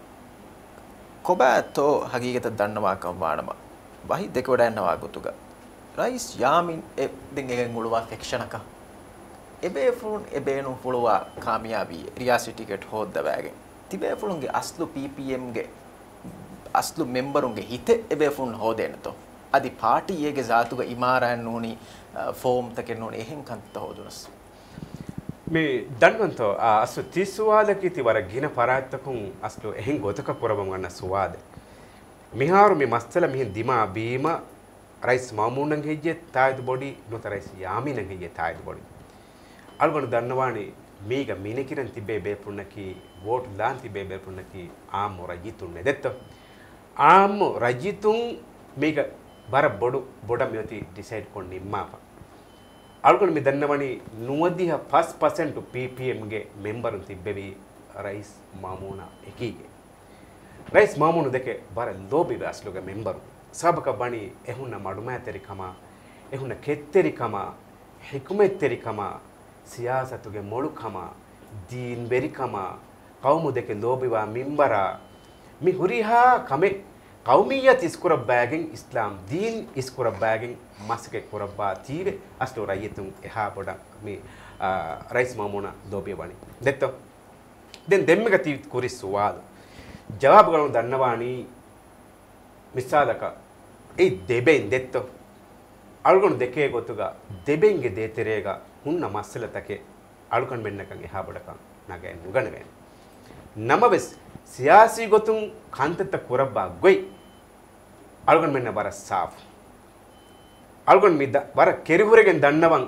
කොබෑතෝ හගීගත දන්නවා කම් වානම වහි දෙක වඩා යනවා ගොතුග රයිස් යාමින් එ දෙන් එකෙන් මුළුවා ෆික්ෂනක එබේ ෆුන් එබේනු ෆුළුවා කාමියාබි රියාසි ටිකට් හොද්ද වෑගෙන් තිබේ ෆුලුන්ගේ අස්ලු පීපීඑම් ගේ අස්ලු මෙම්බරුන්ගේ හිත එබේ ෆුන් හොදෙනතෝ අදි පාටියේගේ සාතුග ඉමාරයන් නෝනි ෆෝම් තකෙන් නෝනි එහෙන් කන්ත හොදුනස් මේ දන්වන්තෝ අසු තිස්වාදකී තිවර ගින පරාත්තකුන් අස්ලු එහෙන් ගොතක පුරබම් ගන්න සුවාද මිහාරු මේ මස්තල මිහින් දිමා බීම රයිස් මාමුණන් ගෙජ්ජේ තායද බොඩි නොත රයිස් යාමිනන් ගෙජ්ජේ තායද බොඩි අල්ගොන දන්නවානි මීග මිනකිරන් තිබේ බේපුන්නකි වෝට් දාන් තිබේ බේපුන්නකි ආම් රජිතුන් නෙදෙත්ත ආම් රජිතුන් මීග බර බොඩු බොඩම් යති ඩිසයිඩ් කොන් නිම්මාප අල්ගොන මේ දන්නවානි නුවදිහ ෆස් පර්සන්ට් පීපීඑම් ගේ මෙම්බරුන් තිබෙවි රයිස් මාමුණා එකීගේ ರೈಸ್ ಮಾಮೂನು ದಕ್ಕೆ ಬರ ಲೋಬಿ ವ್ಯಾಸ್ಲುಗ ಮೆಂಬರು ಸಬಕ ಬಣಿ ಎಹುನ್ನ ಮಡುಮಾತೆರಿಕಮ ಎಹುನ್ನ ಕೆತ್ತೆರಿಕಮ ಹಿಕುಮೆತ್ತೆರಿಕಮ ಸಿಯಾಸತುಗೆ ಮೊಳುಕಮ ದೀನ್ ಬೆರಿಕಮ ಕೌಮು ದಕ್ಕೆ ಲೋಬಿವಾ ಮಿಂಬರ ಮಿ ಹುರಿಹಾ ಕಮೆ ಕೌಮಿಯತ್ ಇಸ್ಕುರ ಬ್ಯಾಗಿಂಗ್ ಇಸ್ಲಾಂ ದೀನ್ ಇಸ್ಕುರ ಬ್ಯಾಗಿಂಗ್ ಮಸ್ಕೆ ಕುರಬ್ಬಾ ತೀವೆ ಅಷ್ಟು ರೈಯತು ಎಹಾ ಬೊಡ ಮಿ ರೈಸ್ ಮಾಮೂನ ಲೋಬಿ ಬಣಿ ದೆತ್ತೋ ದೆನ್ ದೆಮ್ಮೆಗ ತೀ ಕುರಿಸುವಾದು ಜವಾಬ್ಗಳನ್ನು ದನ್ನವಾಣಿ ಮಿಸಾಲಕ ಈ ದೆಬೆನ್ ದೆತ್ತೋ ಅಳ್ಕೊಂಡು ದೆಕ್ಕೆ ಗೊತ್ತುಗ ದೆಬೆಂಗೆ ದೇತೆರೇಗ ಹುನ್ನ ಮಸ್ಸಲ ತಕೆ ಅಳ್ಕೊಂಡು ಬೆನ್ನಕಂಗೆ ಹಾ ಬಡಕ ನಗೆ ನುಗಣವೆ ನಮಬೆಸ್ ಸಿಯಾಸಿ ಗೊತ್ತು ಕಾಂತತ್ತ ಕುರಬ್ಬ ಗೊಯ್ ಅಳ್ಕೊಂಡು ಬೆನ್ನ ಬರ ಸಾಫ್ ಅಳ್ಕೊಂಡು ಮಿದ್ದ ಬರ ಕೆರಿಹುರೆಗೆ ದಣ್ಣವಂ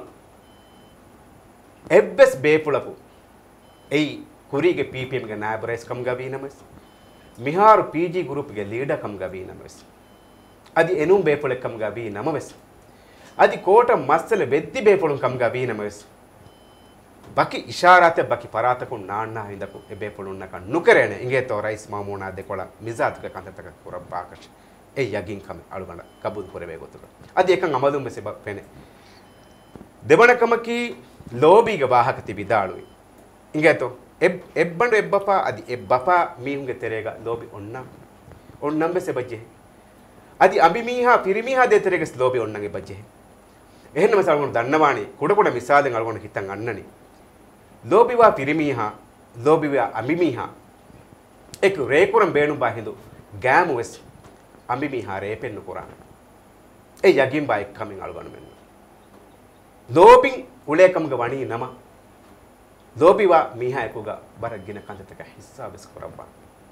ಎಬ್ಬೆಸ್ ಬೇಪುಳಪು ಏಯ್ ಕುರಿಗೆ ಪಿ ಪಿ ಎಮ್ಗೆ ನಾಯಬ್ ರೈಸ್ ಕಮ್ ಗವಿ ನಮಸ್ මිහාරු පීජී ගෲප්ගේ ලීඩර් කම් ගවී නමස් අදි එනුම් බේපොල කම් ගවී නමස් අදි කෝට මස්සල වෙද්දි බේපොලුම් කම් ගවී නමස් බකි ඉෂාරාත බකි පරාතකු නාන්නා හින්දකු එ බේපොලුම් නක නුකරේන ඉගේ තෝ රයිස් මාමුනා දෙකොළ මිසාතුක කන්තතක කුරබ්බාකෂ ඒ යගින් කම අලුගණ කබුල් කරවේ ගොතුක අද එකන් අමදුම් මෙසේ පෙනේ දෙවණකම කී ලෝබීගේ වාහක තිබිදාලුයි ඉංගතෝ එබ් එබ්බඬ එබ්බපා අදි එබ්බපා මීහුගේ තෙරේග ලෝබි ඔන්නම් ඔන්නම් මෙසේ බජේ අදි අබි මීහා පිරිමීහා දෙතරේගස් ලෝබි ඔන්නගේ බජේ එහෙන්නම සල්ගොන දන්නවානේ කුඩ කුඩ මිසාලෙන් අලුගණ හිතන් අන්නනේ ලෝබිවා පිරිමීහා ලෝබිවා අබි මීහා එක් රේකුරම් බේණු බහිඳු ගෑමුස් අබි මීහා රේපෙන්න කුරාන ඒ යගින් බයි කමින් අලුගණ මෙන්න ලෝබින් උලේකම්ගේ වණී නම ලෝබිවා මීහා එකුගා බරගින කන්දතක හිස්සාවස් කරබ්බා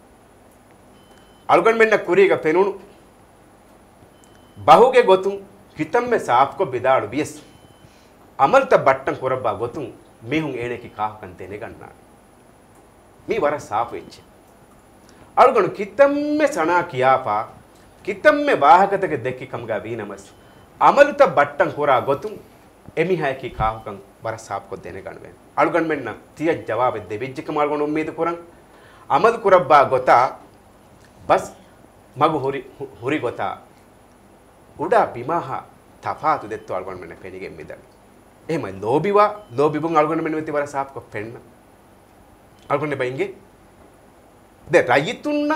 අලුගණ මෙන්න කුරීග පෙනුණු බහුගේ ගොතුන් හිතම්මේ සාප්කො බෙදාඩු බියස් අමල්ත බට්ටන් කරබ්බා ගොතුන් මිහුන් ඒනෙකි කාහකන් තෙනේ ගන්නා මේ වර සාප වෙච්ච අලුගණ කිතම්මේ සනා කියාපා කිතම්මේ වාහකතක දෙක්කි කම්ගා වීනමස් අමල්ත බට්ටන් කරා ගොතුන් එමිහායකි කාහකන් වර සාප්කො දෙනේ ගන්නවෙන් අලුගණ මෙන්න තිය ජවාබ දෙවිජ්ජක මාල්ගොණ උම්මේද කරන් අමල් කරබ්බා ගොතා බස් මගු හොරි හොරි ගොතා උඩා බිමහා තෆාතු දෙත්තු අලුගණ මෙන්න පෙනිගෙන් මිදන් එහෙමයි ලෝබිවා ලෝබිබුන් අලුගණ මෙන්න වෙති වර සාප්කො පෙන්න අලුගණ බයින්ගේ ද රයිතුන්න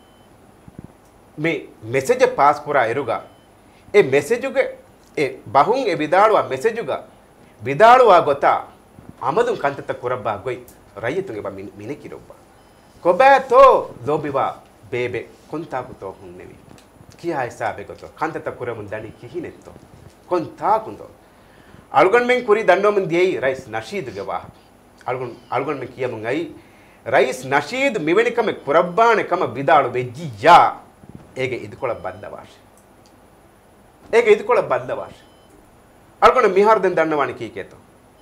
මේ මෙසේජ් පාස් පුරා එරුගා ඒ මෙසේජුගේ ඒ බහුන් ඒ විදාළුවා මෙසේජුගා විදාළුවා ගොතා අමදුන් කන්තත කුරබ්බා ගොයි රයිතුන්ගේ බ මිනේ කිරොබ්බා කොබෑතෝ ලෝබිවා බේබේ කොන්තාකුතෝ හුන් නෙවි කියා හිසාබේ ගොතෝ කන්තත කුරමුන් දනි කිහිනෙත්තෝ කොන්තාකුතෝ අලුගණ මෙන් කුරි දන්නෝමන් දියයි රයිස් නෂීද්ගේ වාහ අලුගණ අලුගණ මෙන් කියමුන් අයි රයිස් නෂීද් මෙවැනිකම කුරබ්බානකම විදාළු වෙජ්ජියා ඒගේ ඉදකොළ බද්දවාශ ඒගේ ඉදකොළ බද්දවාශ අලුගණ මිහාර දෙන් දන්නවානි කීකේතෝ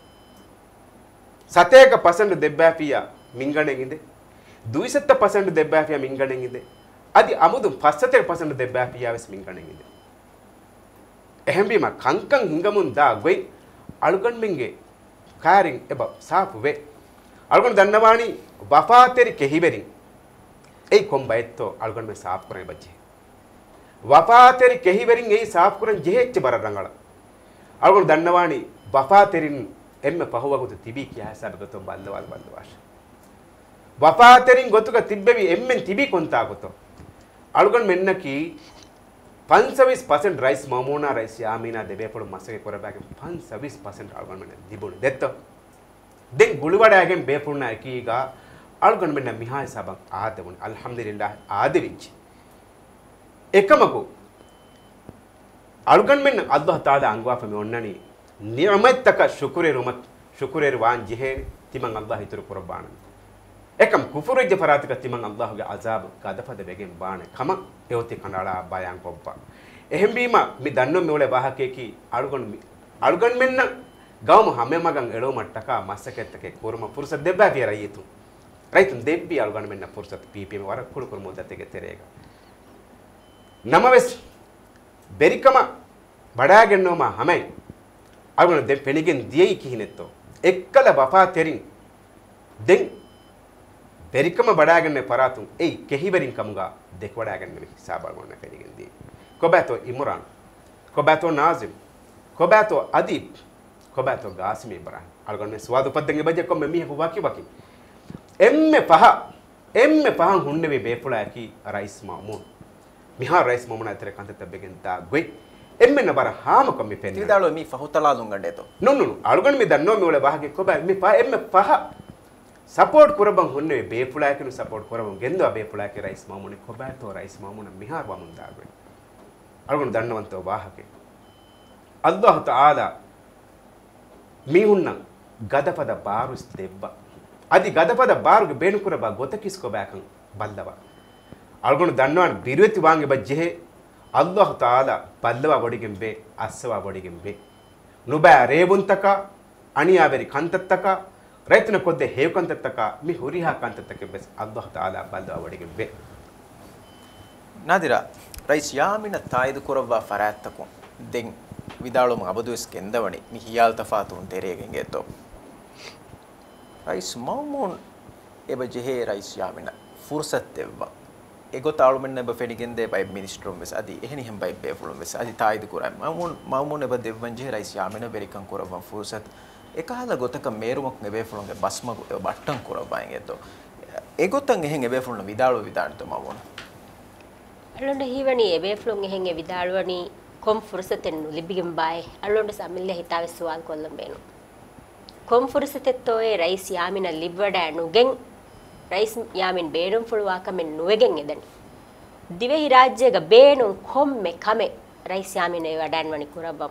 සතේක පසන්ඩ දෙබ්බෑපියා මින්ගණෙන් ඉඳේ දුයිසත්ත පසන්ඩ දෙබ්බෑපියා මින්ගණෙන් ඉඳේ අදි අමුදු පස්සතේ පසන්ඩ දෙබ්බෑපියා වෙස් මින්ගණෙන් ඉඳේ එහෙම්බීම කංකං හිඟමුන් දා ගොයි අලුගණ මෙන්ගේ කාරින් එබ සාපු වේ අලුගණ දන්නවානි වෆාතෙරි කෙහිබෙරින් ඒ කොම්බයිත්තෝ අලුගණ මේ සාප් කරේ බච්චේ වෆාතෙරි කෙහිබෙරින් ඒ සාප් කරන් ජෙහෙච්ච බර රංගල අලුගණ දන්නවානි වෆාතෙරින් එම්ම පහවගුත තිබී කියා සබගතෝ බල්ලවල් බල්ලවාශ වෆාතෙරින් ගොතුක තිබ්බෙවි එම්මෙන් තිබී කොන්තා ගොතෝ අලුගණ මෙන්න කී පන්සවිස් පර්සන්ට් රයිස් මමෝනා රයිස් යාමිනා දෙබේ පොළ මසගේ කරබෑගේ පන්සවිස් පර්සන්ට් අලුගණ මෙන්න දිබුණ දෙත්තෝ දෙන් ගුළුවඩාගෙන් බේපුණා කීගා අලුගණ මෙන්න මිහාය සබන් ආදවුන් අල්හම්දුලිල්ලාහ් ආදවිච්ච එකමකෝ අලුගණ මෙන්න අල්ලාහ් තාලා අංගවාපෙ ඔන්නනි නියමත්තක ශුක්‍රේ රුමත් ශුක්‍රේ වාන් ජෙහෙ තිමන් අල්ලාහ් හිතර කුර්බාන එකම් කුෆුරු ජෆරාතික තිමන් අල්ලාහ්ගේ අසාබ් කදපද වෙගෙන් බාන කම එවති කනඩා බයන් කොප්පා එහෙම් බීම මි දන්නෝ මෙවලේ වාහකේකි අලුගණ අලුගණ මෙන්න ගාම හැම මගන් එළෝ මට්ටක මස්සකෙත්තකේ කුරුම පුරුෂ දෙබ්බා පිය රයිතු රයිතුන් දෙබ්බි අලුගණ මෙන්න පුරුෂ පීපීම වර කුළු කුරු මොදතේ තෙරේක නමවස් බෙරිකම බඩාගෙන්නෝම හැමයි අලුගණ දෙ පෙනිගෙන් දියයි කිහිනෙත්තෝ එක්කල වෆා තෙරින් දෙන් බෙරිකම බඩාගෙන්නේ පරාතුන් එයි කෙහිබරින් කමුගා දෙක වඩාගෙන්නේ හිසාබල් මොන්න පෙනිගෙන් දී කොබැතෝ ඉම්රාන් කොබැතෝ නාසිම් කොබැතෝ අදීබ් කොබැතෝ ගාසිම ඉබ්‍රාහිම් අලුගණ මේ ස්වාද උපද්දගේ බජ කොම්ම මිහ වකි වකි එම්මෙ පහ එම්මෙ පහන් හුන්නේ බේපුලා ඇකි රයිස් මාමුන් මිහා රයිස් මාමුන අතර කන්තත බෙගෙන් තා ගොයි එම්මෙ නබර හාම කොම්මි පෙන්නේ තිදාලෝ මි ෆහුතලා ලුංගඩේතෝ නුනු අලුගණ මේ දන්නෝ මේ වල වාහගේ කොබැ මේ පහ එම්මෙ පහ සපෝට් කරබන් හුන්නේ බේපුලා ඇකිනු සපෝට් කරබන් ගෙන්දවා බේපුලා ඇකි රයිස් මාමුනේ කොබැතෝ රයිස් මාමුන මිහාර වමුන් තා ගොයි අලුගණ දන්නවන්තෝ වාහගේ අල්ලාහ් තාලා මීහුන්න ගදපද බාරුස් දෙබ්බ අදි ගදපද බාරුගේ බේනුකුර බා ගොතකිස් කොබෑකන් බල්ලවා අලුගොණ දන්නවන බිරුවෙති වාංගේ බජ්ජේ අල්ලාහ් තාලා බල්ලවා බොඩිගෙන් බේ අස්සවා බොඩිගෙන් බේ නුබෑ රේබුන්තක අනියාබරි කන්තත්තක රයිතන කොද්දේ හේව කන්තත්තක මි හුරිහා කන්තත්තක බස් අල්ලාහ් තාලා බල්ලවා බොඩිගෙන් බේ ನಾದಿರಾ ರೈಸ್ ಯಾಮಿನ ತಾಯ್ದು ಕೊರವ್ವ ಫರಾತ್ತಕು ದೆಂ ವಿದಾಳುಮ ಅಬದುಸ್ ಕೆಂದವಣಿ ಮಿ ಹಿಯಾಲ್ ತಫಾತುನ್ ತೆರೆಗೆಂಗೆ ತೋ ರೈಸ್ ಮೌಮೂನ್ ಎಬ ಜೆಹೆ ರೈಸ್ ಯಾಮಿನ ಫುರ್ಸತ್ ತೆವ್ವ එගොත ආලුමෙන්න බ ෆෙනිගෙන් දේ බයි මිනිස්ට්‍රොම් වෙස් අදි එහෙනි හැම් බයි බේෆුලොම් වෙස් අදි තායිද කුරයි මමුන් මමුන් එබ දෙවන්ජේ රයිස් යාමෙන බෙරිකන් කුරවන් ෆුර්සත් එකහල ගොතක මේරුමක් නෙබේෆුලොන්ගේ බස්මගු බට්ටන් කුරබයින් එතෝ එගොතන් එහෙන් එබේෆුලොන් විදාලෝ විදාන්ත මමුන් අලොන්ඩ හීවනි එබේෆුලොන් එහෙන් එ විදාලවනි කොම් ෆුර්සතෙන් ලිබිගෙන් බයි අලොන්ඩ සමිල්ල හිතාවේ සුවාල් කොල්ලම් බේනු කොම් ෆුර්සතෙත්තෝ ඒ රයිස් යාමින ලිබ්වඩ නුගෙන් රයිස් යාමින් බේරුම් ෆුල්වා කමෙන් නුවෙගෙන් එදනි දිවෙහි රාජ්‍යයක බේනුම් කොම්මෙ කමෙ රයිස් යාමින ඒ වඩන් වනි කුරබම්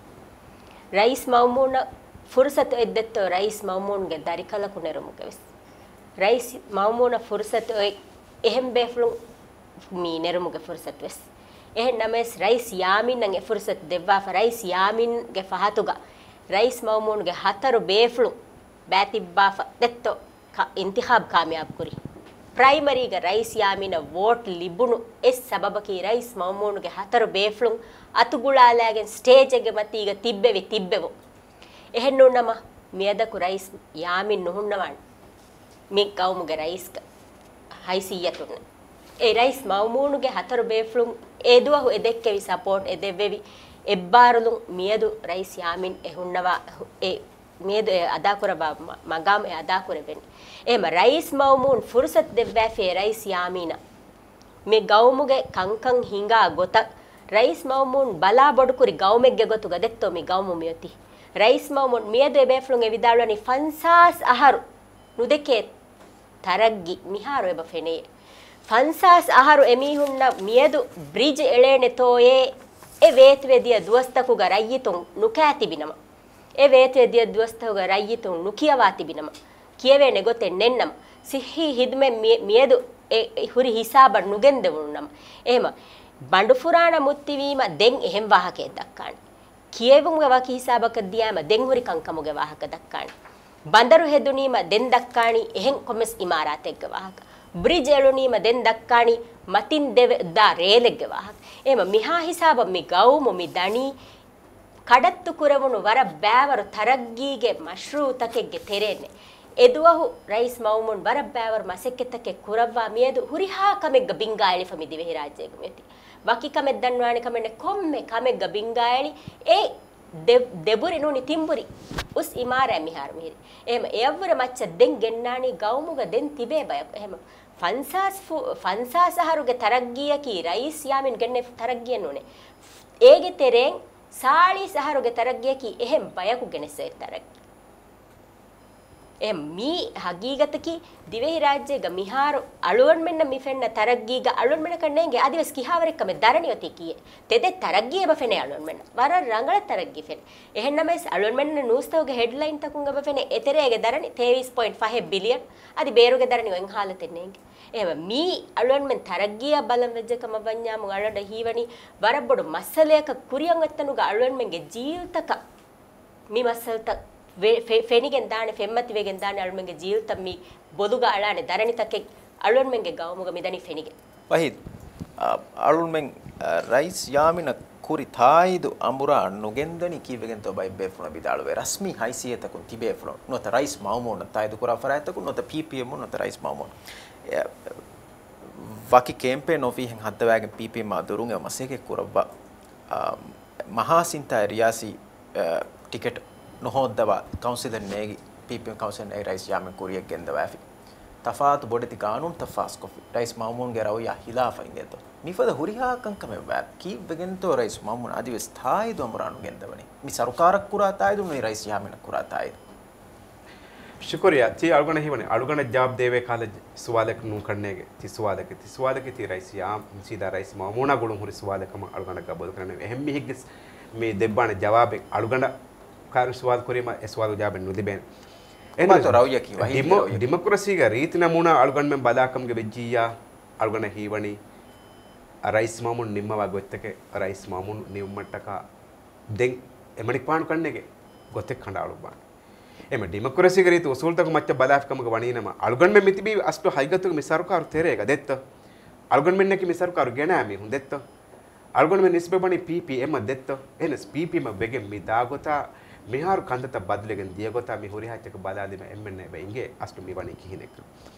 රයිස් මවමුන ෆුර්සත එද්දෙත්තෝ රයිස් මවමුන්ගේ දරිකලකු නෙරුමුකෙස් රයිස් මවමුන ෆුර්සත එහෙම් බේෆුලුම් මී නෙරුමුගේ ෆුර්සත වෙස් එහෙන් නමස් රයිස් යාමින් නං ඒ ෆුර්සත දෙවවා රයිස් යාමින්ගේ ෆහතුගා රයිස් මවමුන්ගේ හතරු බේෆුලුම් බෑතිබ්බා දෙත්තෝ इंतखाब कामयाब कुरी प्राइमरी गा रईस यामिन वोट लिबुनु एस सबबकी रईस मौमून गे हतर बेफ्लुं अतुगुळालागे स्टेज गे मती गा तिब्बेवि तिब्बेवो එහෙන්නු නම මියදකු රයිස් යාමින් නුහුන්නවන් මේ කවුමුගේ රයිස් හයිසියතුන ඒ රයිස් මවමූනුගේ හතර බේෆ්ලුම් ඒදුවහු එදෙක්කෙවි සපෝට් එදෙවෙවි එබ්බාරුලුම් මියදු රයිස් යාමින් එහුන්නවා ඒ මියදු අදා කරබා මගාම අදා කරවෙනි එහෙම රයිස් මවමූන් ෆුර්සත් දෙවෑ ෆේ රයිස් යාමිනා මේ ගවුමුගේ කංකං හිඟා ගොත රයිස් මවමූන් බලා බොඩුකුරි ගවුමෙක්ගේ ගොතු ගදෙත්තෝ මේ ගවුමු මියති ರೈಸ್ ಮೌಮುನ್ ಮಿಯದು ಎಬೇಫ್ಲುಂಗೆ ವಿದಾಳನಿ ಫನ್ಸಾಸ್ ಅಹರು ನುದೆಕೆ ತರಗ್ಗಿ ಮಿಹಾರು ಎಬ ಫೆನೆ ಫನ್ಸಾಸ್ ಅಹರು ಎಮಿಹುನ್ನ ಮಿಯದು ಬ್ರಿಡ್ಜ್ ಎಳೆನೆ ತೋಯೆ ಎ ವೇತ್ವೆದಿಯ ದುವಸ್ತಕುಗ ರಯ್ಯಿತುಂ ನುಕಾತಿ ಬಿನಮ ಎ ವೇತ್ವೆದಿಯ ದುವಸ್ತಕುಗ ರಯ್ಯಿತುಂ ನುಕಿಯವಾತಿ ಬಿನಮ ಕಿಯವೆನೆ ಗೊತ್ತೆ ನೆನ್ನಮ ಸಿಹಿ ಹಿದ್ಮೆ ಮಿಯದು ಎ ಹುರಿ ಹಿಸಾಬ ನುಗೆಂದೆವುನ್ನಮ ಎಹಮ ಬಂಡು ಫುರಾಣ ಮುತ್ತಿವೀಮ ದೆಂ ಎಹೆಂ ವಾಹಕೆ ದಕ್ಕಾಣಿ ಕಿಯೆವುಂಗೆ ವಾಕಿ ಹಿಸಾಬಕ ದಿಯಾಮ ದೆಂಹುರಿ ಕಂಕಮುಗೆ ವಾಹಕ ದಕ್ಕಾಣಿ ಬಂದರು ಹೆದುನೀಮ ದೆನ್ ದಕ್ಕಾಣಿ ಎಹೆಂ ಕೊಮೆಸ್ ಇಮಾರಾತೆಗ್ಗ ವಾಹಕ ಬ್ರಿಡ್ಜ್ ಎಳುನೀಮ ದೆನ್ ದಕ್ಕಾಣಿ ಮತಿನ್ ದೆವೆ ದಾ ರೇಲೆಗ್ಗ ವಾಹಕ ಏಮ ಮಿಹಾ ಹಿಸಾಬ ಮಿ ಗೌಮು ಮಿ ದಣಿ ಕಡತ್ತು ಕುರವುನು ವರ ಬ್ಯಾವರು ತರಗ್ಗೀಗೆ ಮಶ್ರೂತಕೆಗ್ಗೆ ತೆರೆನೆ ಎದುವಹು ರೈಸ್ ಮೌಮುನ್ ವರ ಬ್ಯಾವರು ಮಸೆಕ್ಕೆತಕ್ಕೆ ಕುರವ್ವ ಮಿಯದು ಹುರಿಹಾ ಕಮೆಗ್ಗ ಬಿಂಗಾಯಳಿ ಫಮಿ ದಿವೆಹಿ ರಾಜ್ಯಗ ಮೆತಿ ವಕಿ ಕಮೆದ್ ದನ್ವಾಣಿ ಕಮೆನೆ ಕೊಮ್ಮೆ ಕಮೆಗ್ಗ ಬಿಂಗಾಯಳಿ ಏ ದೆಬುರಿ ನೂನಿ ತಿಂಬುರಿ ಉಸ್ ಇಮಾರ ಮಿಹಾರ ಮಿಹಿರಿ එහෙම එවවර මච්ච දෙන් ගෙන්නානි ගෞමුග දෙන් තිබේ බය එහෙම ෆන්සාස් ෆන්සාස් හරුගේ තරග්ගිය කි රයිස් යාමින් ගෙන්නේ තරග්ගිය නුනේ ඒගේ තෙරෙන් සාලි සහරුගේ තරග්ගිය කි එහෙම බයකු ගෙනසේ තරග්ගිය එහෙම මී හගීගත කි දිවෙහි රාජ්‍යයේ මිහාරු අලුවන් මෙන්න මිෆෙන්න තරග්ගීග අලුවන් මෙන්න කන්නේගේ ආදිවස් කිහාවරෙක් කම දරණියති කියේ තෙදෙ තරග්ගිය බෆෙනේ අලුවන් මෙන්න වර රංගල තරග්ගි ෆෙන එහෙන්නමයි අලුවන් මෙන්න නූස්තෝගේ හෙඩ්ලයින් තකුංග බෆෙනේ එතරේගේ දරණි තේවිස් පොයින්ට් ෆයිව් බිලියන් අදි බේරුගේ දරණි වෙන් හාලතෙන්නේගේ එහෙම මී අලුවන් මෙන් තරග්ගිය බලම් වෙජ්ජකම වඤ්ඤාමු අලඩ හීවනි වරබොඩු මස්සලයක කුරියන් අත්තනුග අලුවන් මෙන්ගේ ජීවිතක මි මස්සල්ත ಫೆನಿಗೆನ್ ದಾಣೆ ಫೆಮ್ಮತಿವೆಗೆನ್ ದಾಣೆ ಅಳುಮೆಂಗೆ ಜೀವಿತ ಮಿ ಬೊದುಗ ಅಳಾಣೆ ದರಣಿ ತಕ್ಕೆ ಅಳುಮೆಂಗೆ ಗೌಮುಗ ಮಿದನಿ ಫೆನಿಗೆ ವಹಿದ್ ಅಳುಮೆಂಗ್ ರೈಸ್ ಯಾಮಿನ ಕುರಿ ತಾಯಿದು ಅಂಬುರ ನುಗೆಂದನಿ ಕೀವೆಗೆನ್ ತೋ ಬೈ ಬೇಫ್ನ ಬಿದಾಳುವೆ ರಸ್ಮಿ ಹೈಸಿಯತಕು ತಿಬೇಫ್ನ ನೋತ ರೈಸ್ ಮಾಮೋನ ತಾಯಿದು ಕುರ ಫರಾಯತಕು ನೋತ ಪಿಪಿಎಂ ನೋತ ರೈಸ್ ಮಾಮೋನ ವಕಿ ಕ್ಯಾಂಪೇನ್ ಆಫಿ ಹೆಂ ಹದ್ದವಾಗೆ ಪಿಪಿಎಂ ಅದುರುಂಗೆ ಮಸೆಗೆ ಕುರಬ್ಬ ಮಹಾಸಿಂತ ರಿಯಾಸಿ ಟಿಕೆಟ್ නොහොද්දවා කවුන්සිලර් නේගි පීපීඑම් කවුන්සිලර් නේගි රයිස් යාමෙන් කුරියක් ගෙන්දවාෆි තෆාතු බොඩති කානූන් තෆාස් කොෆි රයිස් මාමුන් ගෙරවියා හිලාෆා ඉංගෙතෝ මිෆද හුරිහා කංකම වැත් කී වෙගෙන්තෝ රයිස් මාමුන් අදිවස් තායි දොමරානු ගෙන්දවනි මි සරුකාරක් කුරා තායි දුනේ රයිස් යාමෙන් කුරා තායි शुक्रिया ती अळुगण ही वने अळुगण जवाब देवे काले सवालक नु करने के ती सवालक ती सवालक ती रईस याम सीधा रईस मामुना गुडुं हुरि सवालक म अळुगण का बोल करने एहम मी हिग्स मे देब्बाने जवाब अळुगण कार सवाल करीमा ए सवाल जवाब नुदिबेन एन तो रावया की वही डेमोक्रेसी का रीति नमूना अळुगण में बलाकम के बेजिया अळुगण ही वनी रईस मामुन निम्मवा गोत्तके रईस मामुन निम्मटका दें एमणिक पाण करने के गोत्ते खंडा अळुबा एम डेमोक्रेसी के रीति उसूल तक मच्च बलाकम के वणीनम अळुगण में मितिबी अष्टो हाइगतु मि सरकार तेरेगा देत्त अळुगण में ने की मि सरकार गेना मि हुं देत्त अळुगण में निस्बे बणी पीपीएम देत्त एनस पीपीएम बेगे मि दागोता මිහාරු කන්දත බදලගෙන දියගොතා මි හොරි හච්චක බලාදීම එම්මන්නේ බෙන්ගේ අස්තු මි වණි කිහිනෙක්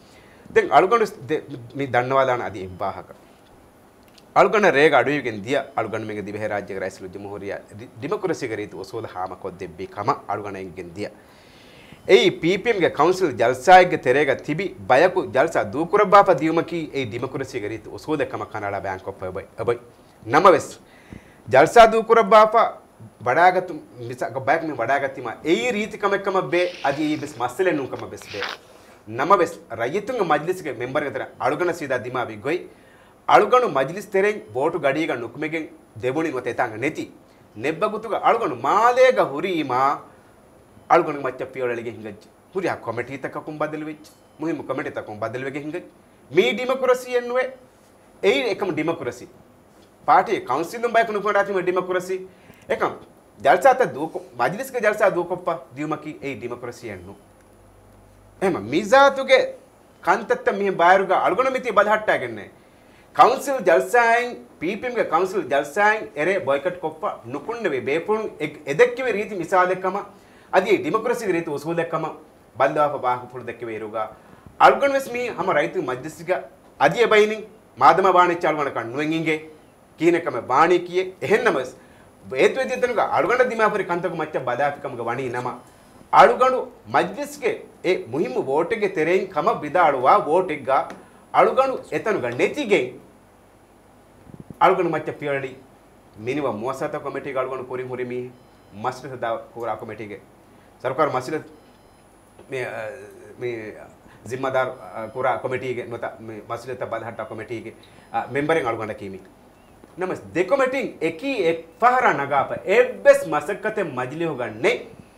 දැන් අලුගණු මේ දන්නවා දාන අදී එක්වාහක අලුගණ රේග අඩුවකින් දිය අලුගණ මේක දිවහේ රාජ්‍යක රයිස්ලු ජමහූරියා ඩෙමොක්‍රසි කරීතු ඔසෝද හාම කොද්දෙබ්බි කම අලුගණෙන්ගෙන් දිය ඒ පීපීඑම් ගේ කවුන්සිල් ජල්සායගේ තෙරේග තිබි බයකු ජල්සා දූකුරබ්බාප දියුමකි ඒ ඩෙමොක්‍රසි කරීතු ඔසෝද කම කනඩා බැංක් ඔප් ඔබයි ඔබයි නමවස් ජල්සා දූකුරබ්බාප වඩාගතු මිසක බයක් මේ වඩාගතිම ඒ රීතිකම එකම බේ අදී බස් මස්සලෙන් නුකම බස් බේ නමවස් රයිතුංග මජ්ලිස්ගේ මෙම්බර් ගෙතර අලුගණ සීදා දිමාවි ගොයි අලුගණු මජ්ලිස් තෙරෙන් බෝටු ගඩියක නුකුමෙගෙන් දෙබුණි මොතේ තංග නැති නෙබ්බගුතුග අලුගණු මාලේග හුරීමා අලුගණු මච්ච පියවලලගේ හිඟජ් හුරියා කමිටි තකකුම් බදල් වෙච්ච මුහිම කමිටි තකකුම් බදල් වෙගේ හිඟජ් මේ ඩෙමොක්‍රසි එන්නුවේ ඒ එකම ඩෙමොක්‍රසි පාටි කවුන්සිලුම් බයික නුකුරාතිම ඩෙමොක්‍රසි එකම ජල්සාත දූක මජ්ලිස්ගේ ජල්සා දූකොප්පා දියුමකි ඒ ඩෙමොක්‍රසි එන්නු එහෙම මිසාතුගේ කන්තත්ත මෙහි බායරුග අලුගණ මිති බදහට්ටාගන්නේ කවුන්සිල් ජල්සායින් පීපීඑම්ගේ කවුන්සිල් ජල්සායින් එරේ බොයිකට් කොප්පා නුකුන්නේ බේපුන් එදෙක්කේ රීති මිසාලෙක්කම අදී ඩෙමොක්‍රසි රීති උසූලෙක්කම බල්දාප බාහු පුරු දෙක්කේ වේරුගා අලුගණ වෙස්මි හම රයිතු මජ්ලිස්ග අදී බයිනින් මාදම බාණිච්ච අලුගණ කන්නුවෙන්ගේ කීනකම බාණි කියේ එහෙන්නම ඒතු වෙදිතනුග අලුගණ දිමාපරි කන්තක මච්ච බදාපිකමග වණී නම අලුගණු මජ්ලිස්ගේ ඒ මුහිම වෝට් එකේ තෙරෙන් කම බිදාළුවා වෝට් එක ගා අලුගණු එතනුග නැතිගෙන් අලුගණු මච්ච පියරලි මිනිව මොසත කමිටි අලුගණු කුරි හොරි මි මස්ලත දා කුරා කමිටිගේ सरकार मसले में में जिम्मेदार कुरा कमेटी के नोता में मसले तबाद हटा कमेटी के मेंबरिंग आलुगंडा कीमी नमस देखो मीटिंग एक ही एक फहरा नगा पर एबेस मसक्कते मजली होगा ने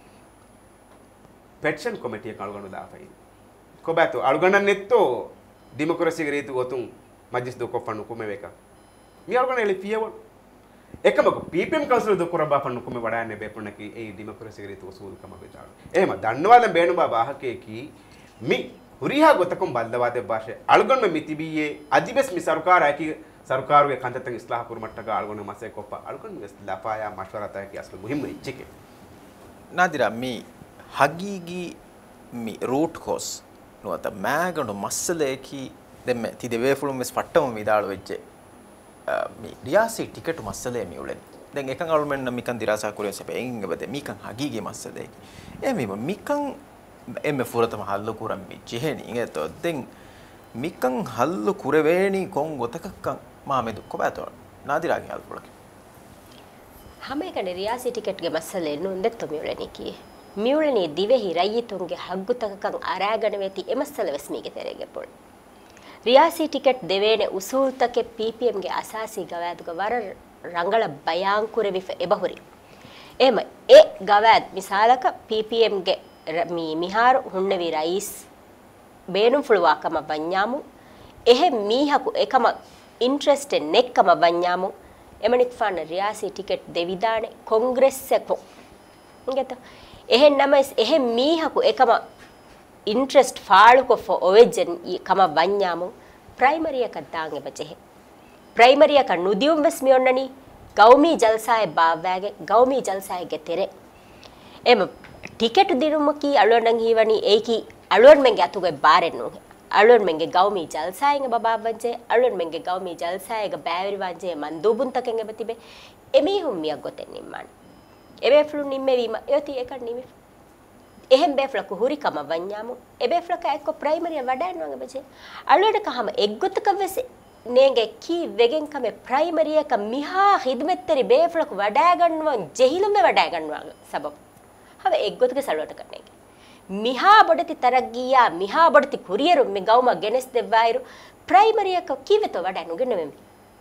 पेटिशन कमेटी का आलुगंडा दा पाई को बात तो आलुगंडा ने तो डेमोक्रेसी के रीति वो तुम मजलिस दो को फंड को में बेका मी आलुगंडा ले पिए वो එකම පීපීඑම් කවුන්සිල් දොකරබා පන්නුකම වඩාන්නේ බේපුණකි ඒ ඩෙමොක්‍රසි රීති උසූල් කම බෙදාන එහෙම දන්නවාල බේනුබා වාහකේකි මි හුරිහා ගොතකම් බල්දවාද භාෂා අලුගොන් මෙ මිතිබියේ අදිබස් මි සරකාර ආකි සරකාරුගේ කන්තතන් ඉස්ලාහ කුරුමට්ටක අලුගොන් මසේ කොප්ප අලුගොන් මෙස් ලපායා මෂවරතා කි අස්ල මුහිම් ඉච්චකේ नादिरा मी हगीगी मी रूट कोस नुवत मैगंडु मस्सलेकी දෙmme ti deve fulum mes pattama midalu vecche mi riyasi ticket massale mi ulen den ekan almen nam mikan dirasa kuriya sepe enga bade mikan hagige massale e mi mikan emme furatama hallu kuram mi jeheni ingeto den mikan hallu kureveni kon gotakakkan ma medu kobato nadira ge halpulake hame kane riyasi ticket ge massale nundetto mi uleni ki mi uleni divehi rayitunge haggutakkan aragana veti emassale vesmige terege pol ರಿಯಾಸಿ ticket ದೇವೇನೆ ಉಸೂಲ್ತಕ್ಕೆ ಪಿಪಿಎಂಗೆ ಅಸಾಸಿ ಗವಾದ್ಗ ವರ ರಂಗಳ ಬಯಾಂಕುರೆ ವಿಫ ಎಬಹುರಿ ಎಮ ಎ ಗವಾದ್ ಮಿಸಾಲಕ ಪಿಪಿಎಂಗೆ ಮಿ ಮಿಹಾರು ಹುಣ್ಣವಿ ರೈಸ್ ಬೇನು ಫುಳುವಾಕಮ ಬನ್ಯಾಮು ಎಹೆ ಮೀಹಕು ಏಕಮ ಇಂಟ್ರೆಸ್ಟ್ ನೆಕ್ಕಮ ಬನ್ಯಾಮು ಎಮನಿಕ್ ಫಾನ ರಿಯಾಸಿ ಟಿಕೆಟ್ ದೇವಿದಾನೆ ಕಾಂಗ್ರೆಸ್ ಸೆಕೊ ಇಂಗೆತ ಎಹೆ ನಮಸ್ ಎಹೆ ಮೀಹಕು ಏಕಮ इंटरेस्ट फाड़ को फो ओवेजन कम वन्यामु प्राइमरी का दांगे बचे है प्राइमरी का नुदियुम बस मियोन्ननी गौमी जलसाए बावैगे गौमी जलसाए गे तेरे एम टिकट दिनुम की अलोनंग हिवनी एकी अलोन मेंगे अतुगे बारे नु अलोन मेंगे गौमी जलसाएंगे बाबा वंजे अलोन मेंगे गौमी जलसाएगे बैवरी वंजे मंदुबुन तकेंगे बतिबे एमी हुम मिया गोते निम्मान एबे फ्लू निम्मे वीमा योती एक निमि එහෙන් බේෆ්ලක හුරිකම වඤ්ඤාමු එබේෆ්ලක එක්ක ප්‍රයිමරි වඩාන්නවගේ බචේ අලුවට කහම එක්ගොතක වෙස නේගේ කී වෙගෙන් කම ප්‍රයිමරි එක මිහා හිදමෙත්තරි බේෆ්ලක වඩා ගන්නවන් ජෙහිලුම වඩා ගන්නවා සබබ හව එක්ගොතක සලුවට කන්නේ මිහා බොඩති තරග්ගියා මිහා බොඩති කුරියරු මි ගවම ගෙනස් දෙවයිරු ප්‍රයිමරි එක කීවෙත වඩාන්නු ගෙනෙමෙ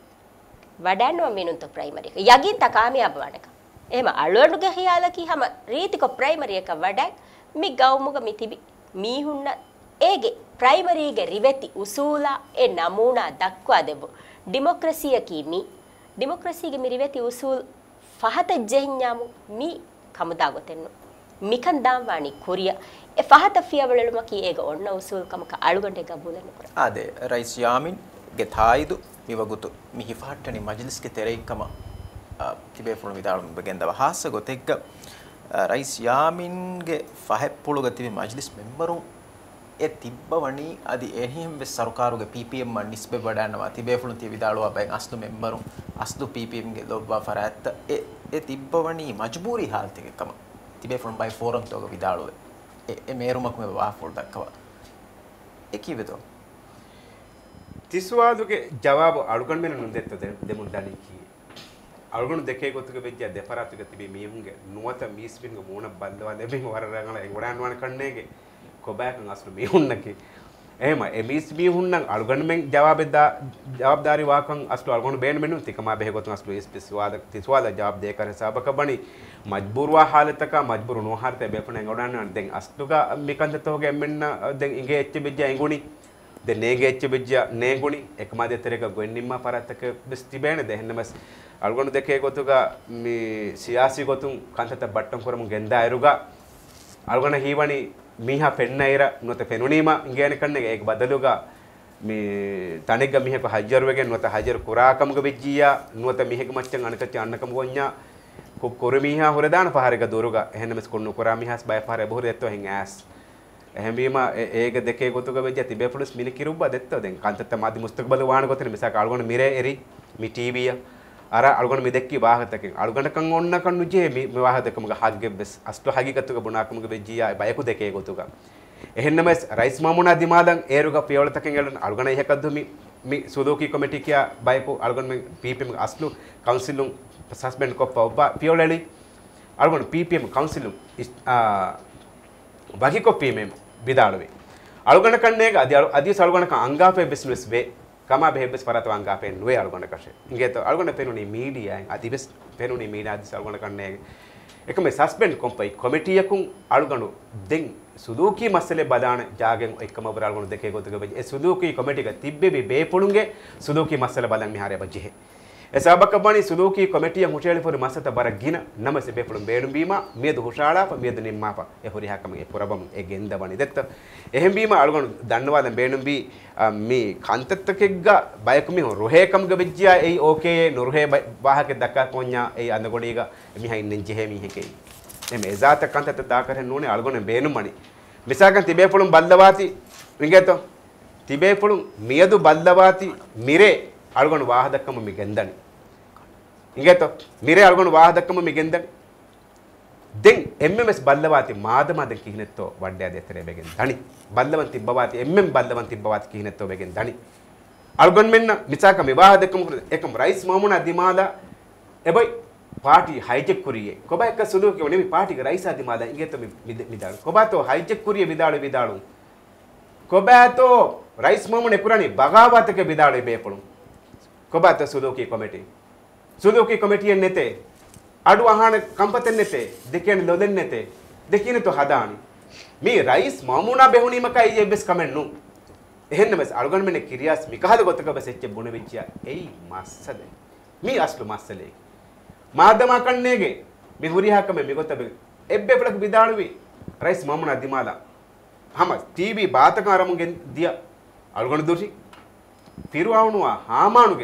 වඩාන්නව මිනුන්ත ප්‍රයිමරි එක යගින් තකාමියා බවණක එහෙම අලුවටගේ හියාලකි හැම රීතික ප්‍රයිමරි එක වඩා mi gawmuga mitibi mi hunna ege primary ge riveti usula e namuna dakwa debu demokrasiya ki mi demokrasiya ge mi riveti usul fahata jehnyamu mi kamuda gotennu mikan damwani korea e fahata fiyawaleluma ki ege onna usul kamaka alugante gabulenu kora ade rais yamin ge thaidu miwagutu mi hifattani majlis ge tereikama tibe fulu vidalum begendawa hasa gotekka rais yamin ge fahep pulu gatibe majlis memberun ඒ තිබ්බවණි අදි එහිම් වෙ සරකාරුගේ P P M නිස්බෙ වඩනවා තිබේ ෆුණු තිය විදාලුවා බෙන් අස්තු මෙම්බරුන් අස්තු P P M ගේ ලොබ්වා ෆරාත්ත ඒ ඒ තිබ්බවණි මජබූරි හාල්තිකකම තිබේ ෆුණු බයි forum තෝග විදාලුවේ ඒ ඒ මේරුමක් මේ වාෆුල් දක්වා ඒ කිවෙතෝ තිස්වාදුගේ ජවාබ අලුගන් මෙන්න නුදෙත්ත දෙමුන් දනි කී අලුගන් දෙකේ ගොතුක වෙච්ච දෙපරාතුක තිබේ මියුන්ගේ නුවත මීස්පින්ගේ මූණ බල්ලවා දෙබින් වරරංගල එගොඩන් වන කන්නේගේ කොබෑකන් අස්ලු මියුන්නකේ එහෙම එමිස් මියුන්නන් අලුගන් මෙන් ජවාබ ජවාබ්දාරි වාකන් අස්ලු අලුගන් බේන මෙන්නු තිකමා බෙහෙ ගොතුන් අස්ලු ස්පෙස්වාද තිස්වාද ජවාබ දෙ කර සබක බණි මජ්බූර්වා हालतක මජ්බූරු නොහර්ත බෙපණ එගොඩන් දැන් අස්ලුගා මිකන්දතෝගේ මෙන්න දැන් ඉගේ එච්ච බෙජ්ජ එගුණි de nege ecce bejja neguni ekmade tereka gonnimma parataka bes tibene de hennemas algonu deke gotuga mi siyasi gotun kantata battam koramu genda eruga algona hiwani miha pennaira note penunima ingene kanne ek badaluga mi tanegga mihe ko hajjar wegen note hajjar kurakam ge bejjiya note mihe ge maccan anakati annakam gonya ko kormiha horedana paharega doruga hennemas konnu koramihas bay pahare bohore etto hen as එහෙම වීම ඒක දෙකේ ගොතුක වෙච්ච තිබේ පුලස් මිලි කිරුබ්බ දෙත්ත දැන් කන්තත් මාදි මුස්තකබල වාහන ගොතන මිසක අලුගොන මිරේ එරි මි ටීවී අර අලුගොන මි දෙක්කි වාහතකෙන් අලුගොන කන් ඔන්න කන් නුජේ මි වාහතකම ගහග්ගෙ බස් අස්තු හගිකතුක බුනාකමක වෙජ්ජියා බයකු දෙකේ ගොතුක එහෙන්නම රයිස් මාමුනා දිමාදන් ඒරුග පියවලතකෙන් එලන අලුගොන එහෙකද්දු මි මි සුදෝකි කමිටි කියා බයකු අලුගොන මි P P M අස්ලු කවුන්සිලුන් සස්පෙන්ඩ් කොප්ප ඔබ පියවලලි අලුගොන P P M කවුන්සිලුන් bagi kopi mem bidaluwe alugana kannega adi adi salugana ka angape business we kama behebes paratu angape nuwe alugana kashe ingeto alugana penuni media en adi bes penuni media adi salugana kannega ekame suspend kompai committee yakun aluganu den suduki masale badana jagen ekama bar aluganu deke gotuga be e suduki committee ga tibbe be be pulunge suduki masale badan mi hare bajhe එසාබකබණි සුලෝකී කොමිටිය හුෂාලි පොර මසත බර ගින නමසේ බෙපුලම් බේඩුම් බීම මියදු හුෂාලාප මියදු නිම්මාප ඒ හොරි හකම ඒ පුරබම් ඒ ගෙන්දබණි දෙත්ත එහෙම් බීම අලුගණු දන්නවාද බේඩුම් බී මේ කන්තත්තකෙග්ග බයකමි රොහේකම් ගබෙජ්ජා ඒ ඕකේ නුරහේ වාහක දක්කා කොඤ්ඤා ඒ අඳගොඩීග මිහා ඉන්නේ ජෙහෙ මිහෙකේ එමෙ එසාත කන්තත්ත දාකරෙන් නෝනේ අලුගණු බේනුම් මණි මිසාකන් තිබේ පුලම් බල්ලවාති රිංගෙතෝ තිබේ පුලම් මියදු බල්ලවාති මිරේ algon wahadakkama mi gendani ingeto mire algon wahadakkama mi gendani den M M S ballawati madama den kihinetto wadde adetere begen dani ballawan tibbawati M M ballawan tibbawati kihinetto begen dani algon menna misaka mi wahadakkama ekam rice mamuna dimala eboy party hijack kuriye koba ekka sulu ke nemi party ge rice dimala ingeto mi midalu koba to hijack kuriye vidalu vidalu koba to rice mamuna kurani bagawatake vidalu bepulum කොබත සුදෝකී කොමිටි සුදෝකී කොමිටිය නෙතේ අඩු අහන කම්පතෙන් නෙතේ දෙකෙන් ලොදෙන් නෙතේ දෙකින તો හදානි මේ rice මාමුනා බෙහුනීමකයි එබ්ස් කමෙන්නු එහෙන්නමස් අලුගන් මෙන්න කිරියාස් මිකහද ගොතක බසෙච්ච බොන වෙච්චිය එයි මස්සද මේ අස්ලු මස්සලේ මාදමා කන්නේගේ මේ හුරිහකම මේ ගොතබ එබ්බේ පලක විදාළුවේ රයිස් මාමුනා දිමාලා හම ටීවී බාතක අරමුගෙන් දිය අලුගන් දොෂි පිරුවවුණුවා හාමානුගේ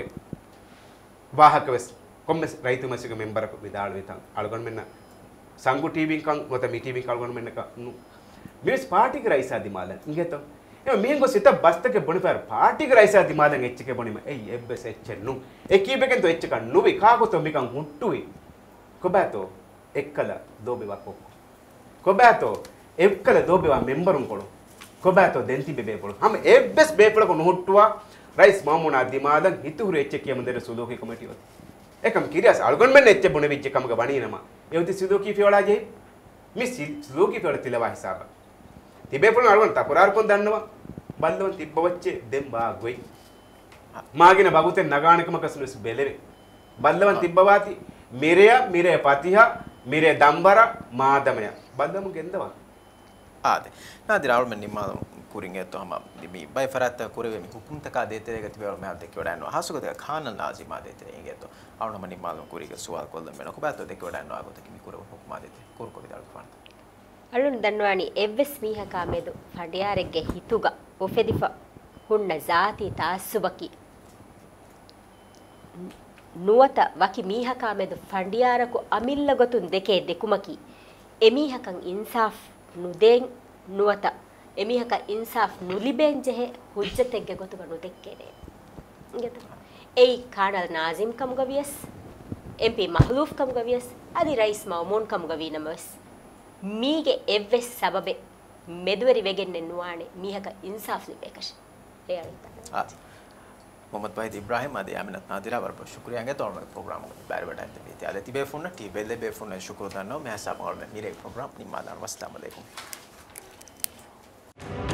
වාහකවස් කොම්මස් රයිතු මසික මෙම්බරක විදාල වෙතන් අලගොන් මෙන්න සංගු ටීවී කන් මොත මි ටීවී කල්ගොන් මෙන්න ක මිස් පාටි ක රයිසා දිමාලන් ඉගෙතෝ එම මින්ගෝ සිත බස්තක බොනිපර පාටි ක රයිසා දිමාලන් එච්චක බොනිම එයි එබ්බස් එච්චනු එකීබෙකෙන් තෝ එච්චක නුවි කාකොතෝ මිකන් හුට්ටුයි කොබෑතෝ එක්කල දෝබෙවා කොක් කොබෑතෝ එක්කල දෝබෙවා මෙම්බරුන් කොළු කොබෑතෝ දෙන්ති බෙබේ පොළු හම එබ්බස් බේපලක නොහුට්ටුවා රයිස් මාමුනා දිමාදන් හිතුහුර එච්ච කියම දෙර සුදෝකී කොමිටිය වත එකම් කිරියස් අලගොන් මෙන්න එච්ච බොන විච්ච කමක බණීනම එවති සුදෝකී ෆියෝලා ජේ මි සුදෝකී ෆියෝලා තිලවා හිසාබ තිබේ පුන අලගොන් තපුරාර කොන් දන්නවා බල්ලවන් තිබ්බ වච්චේ දෙම්බා ගොයි මාගින බගුතෙන් නගානකම කසුලස් බෙලෙවේ බල්ලවන් තිබ්බවාති මිරය මිරය පතිහ මිරය දම්බර මාදමය බල්ලම ගෙන්දවා ආද නාදි රාවුල් මෙන්න නිමාදම් kuring eto hama mi bai farata kureve mi hukumta ka detere gati wala me hadde kyodanno hasugoda khana lazima detere ingeto awna mani malum kuriga suwal kolla mena ko bato de kyodanno agote mi kura hukuma dete kur ko vidal fan alun danwani evs miha ka medu fadiyarege hituga ofedifa hunna zati taasubaki nuwata waki miha ka medu fadiyaraku amilla gotun deke dekumaki emiha kan insaf nuden nuwata එමිහක ඉන්සාෆ් නුලිබෙන් ජෙහෙ හුජ්ජතෙක්ගේ ගොතුක නුදෙක්කේනේ ඉගත ඒ කාඩල් නාසිම් කම්ගවියස් එම්පී මහලූෆ් කම්ගවියස් අදි රයිස් මවමුන් කම්ගවීනමස් මීගේ එව්වෙස් සබබේ මෙදුවරි වෙගෙන්නේ නුවානේ මීහක ඉන්සාෆ් ලිබේකෂ ඒ අරිත मोहम्मद वाहिद इब्राहिम आदि अमिनत नादिरा वर पर शुक्रिया अंगे तौर में प्रोग्राम बैर बैठा थे बीते आदि तिबे फोन टी बेले बे फोन शुक्र दानो मैं साब और में मेरे प्रोग्राम निमादार वस्सलाम अलैकुम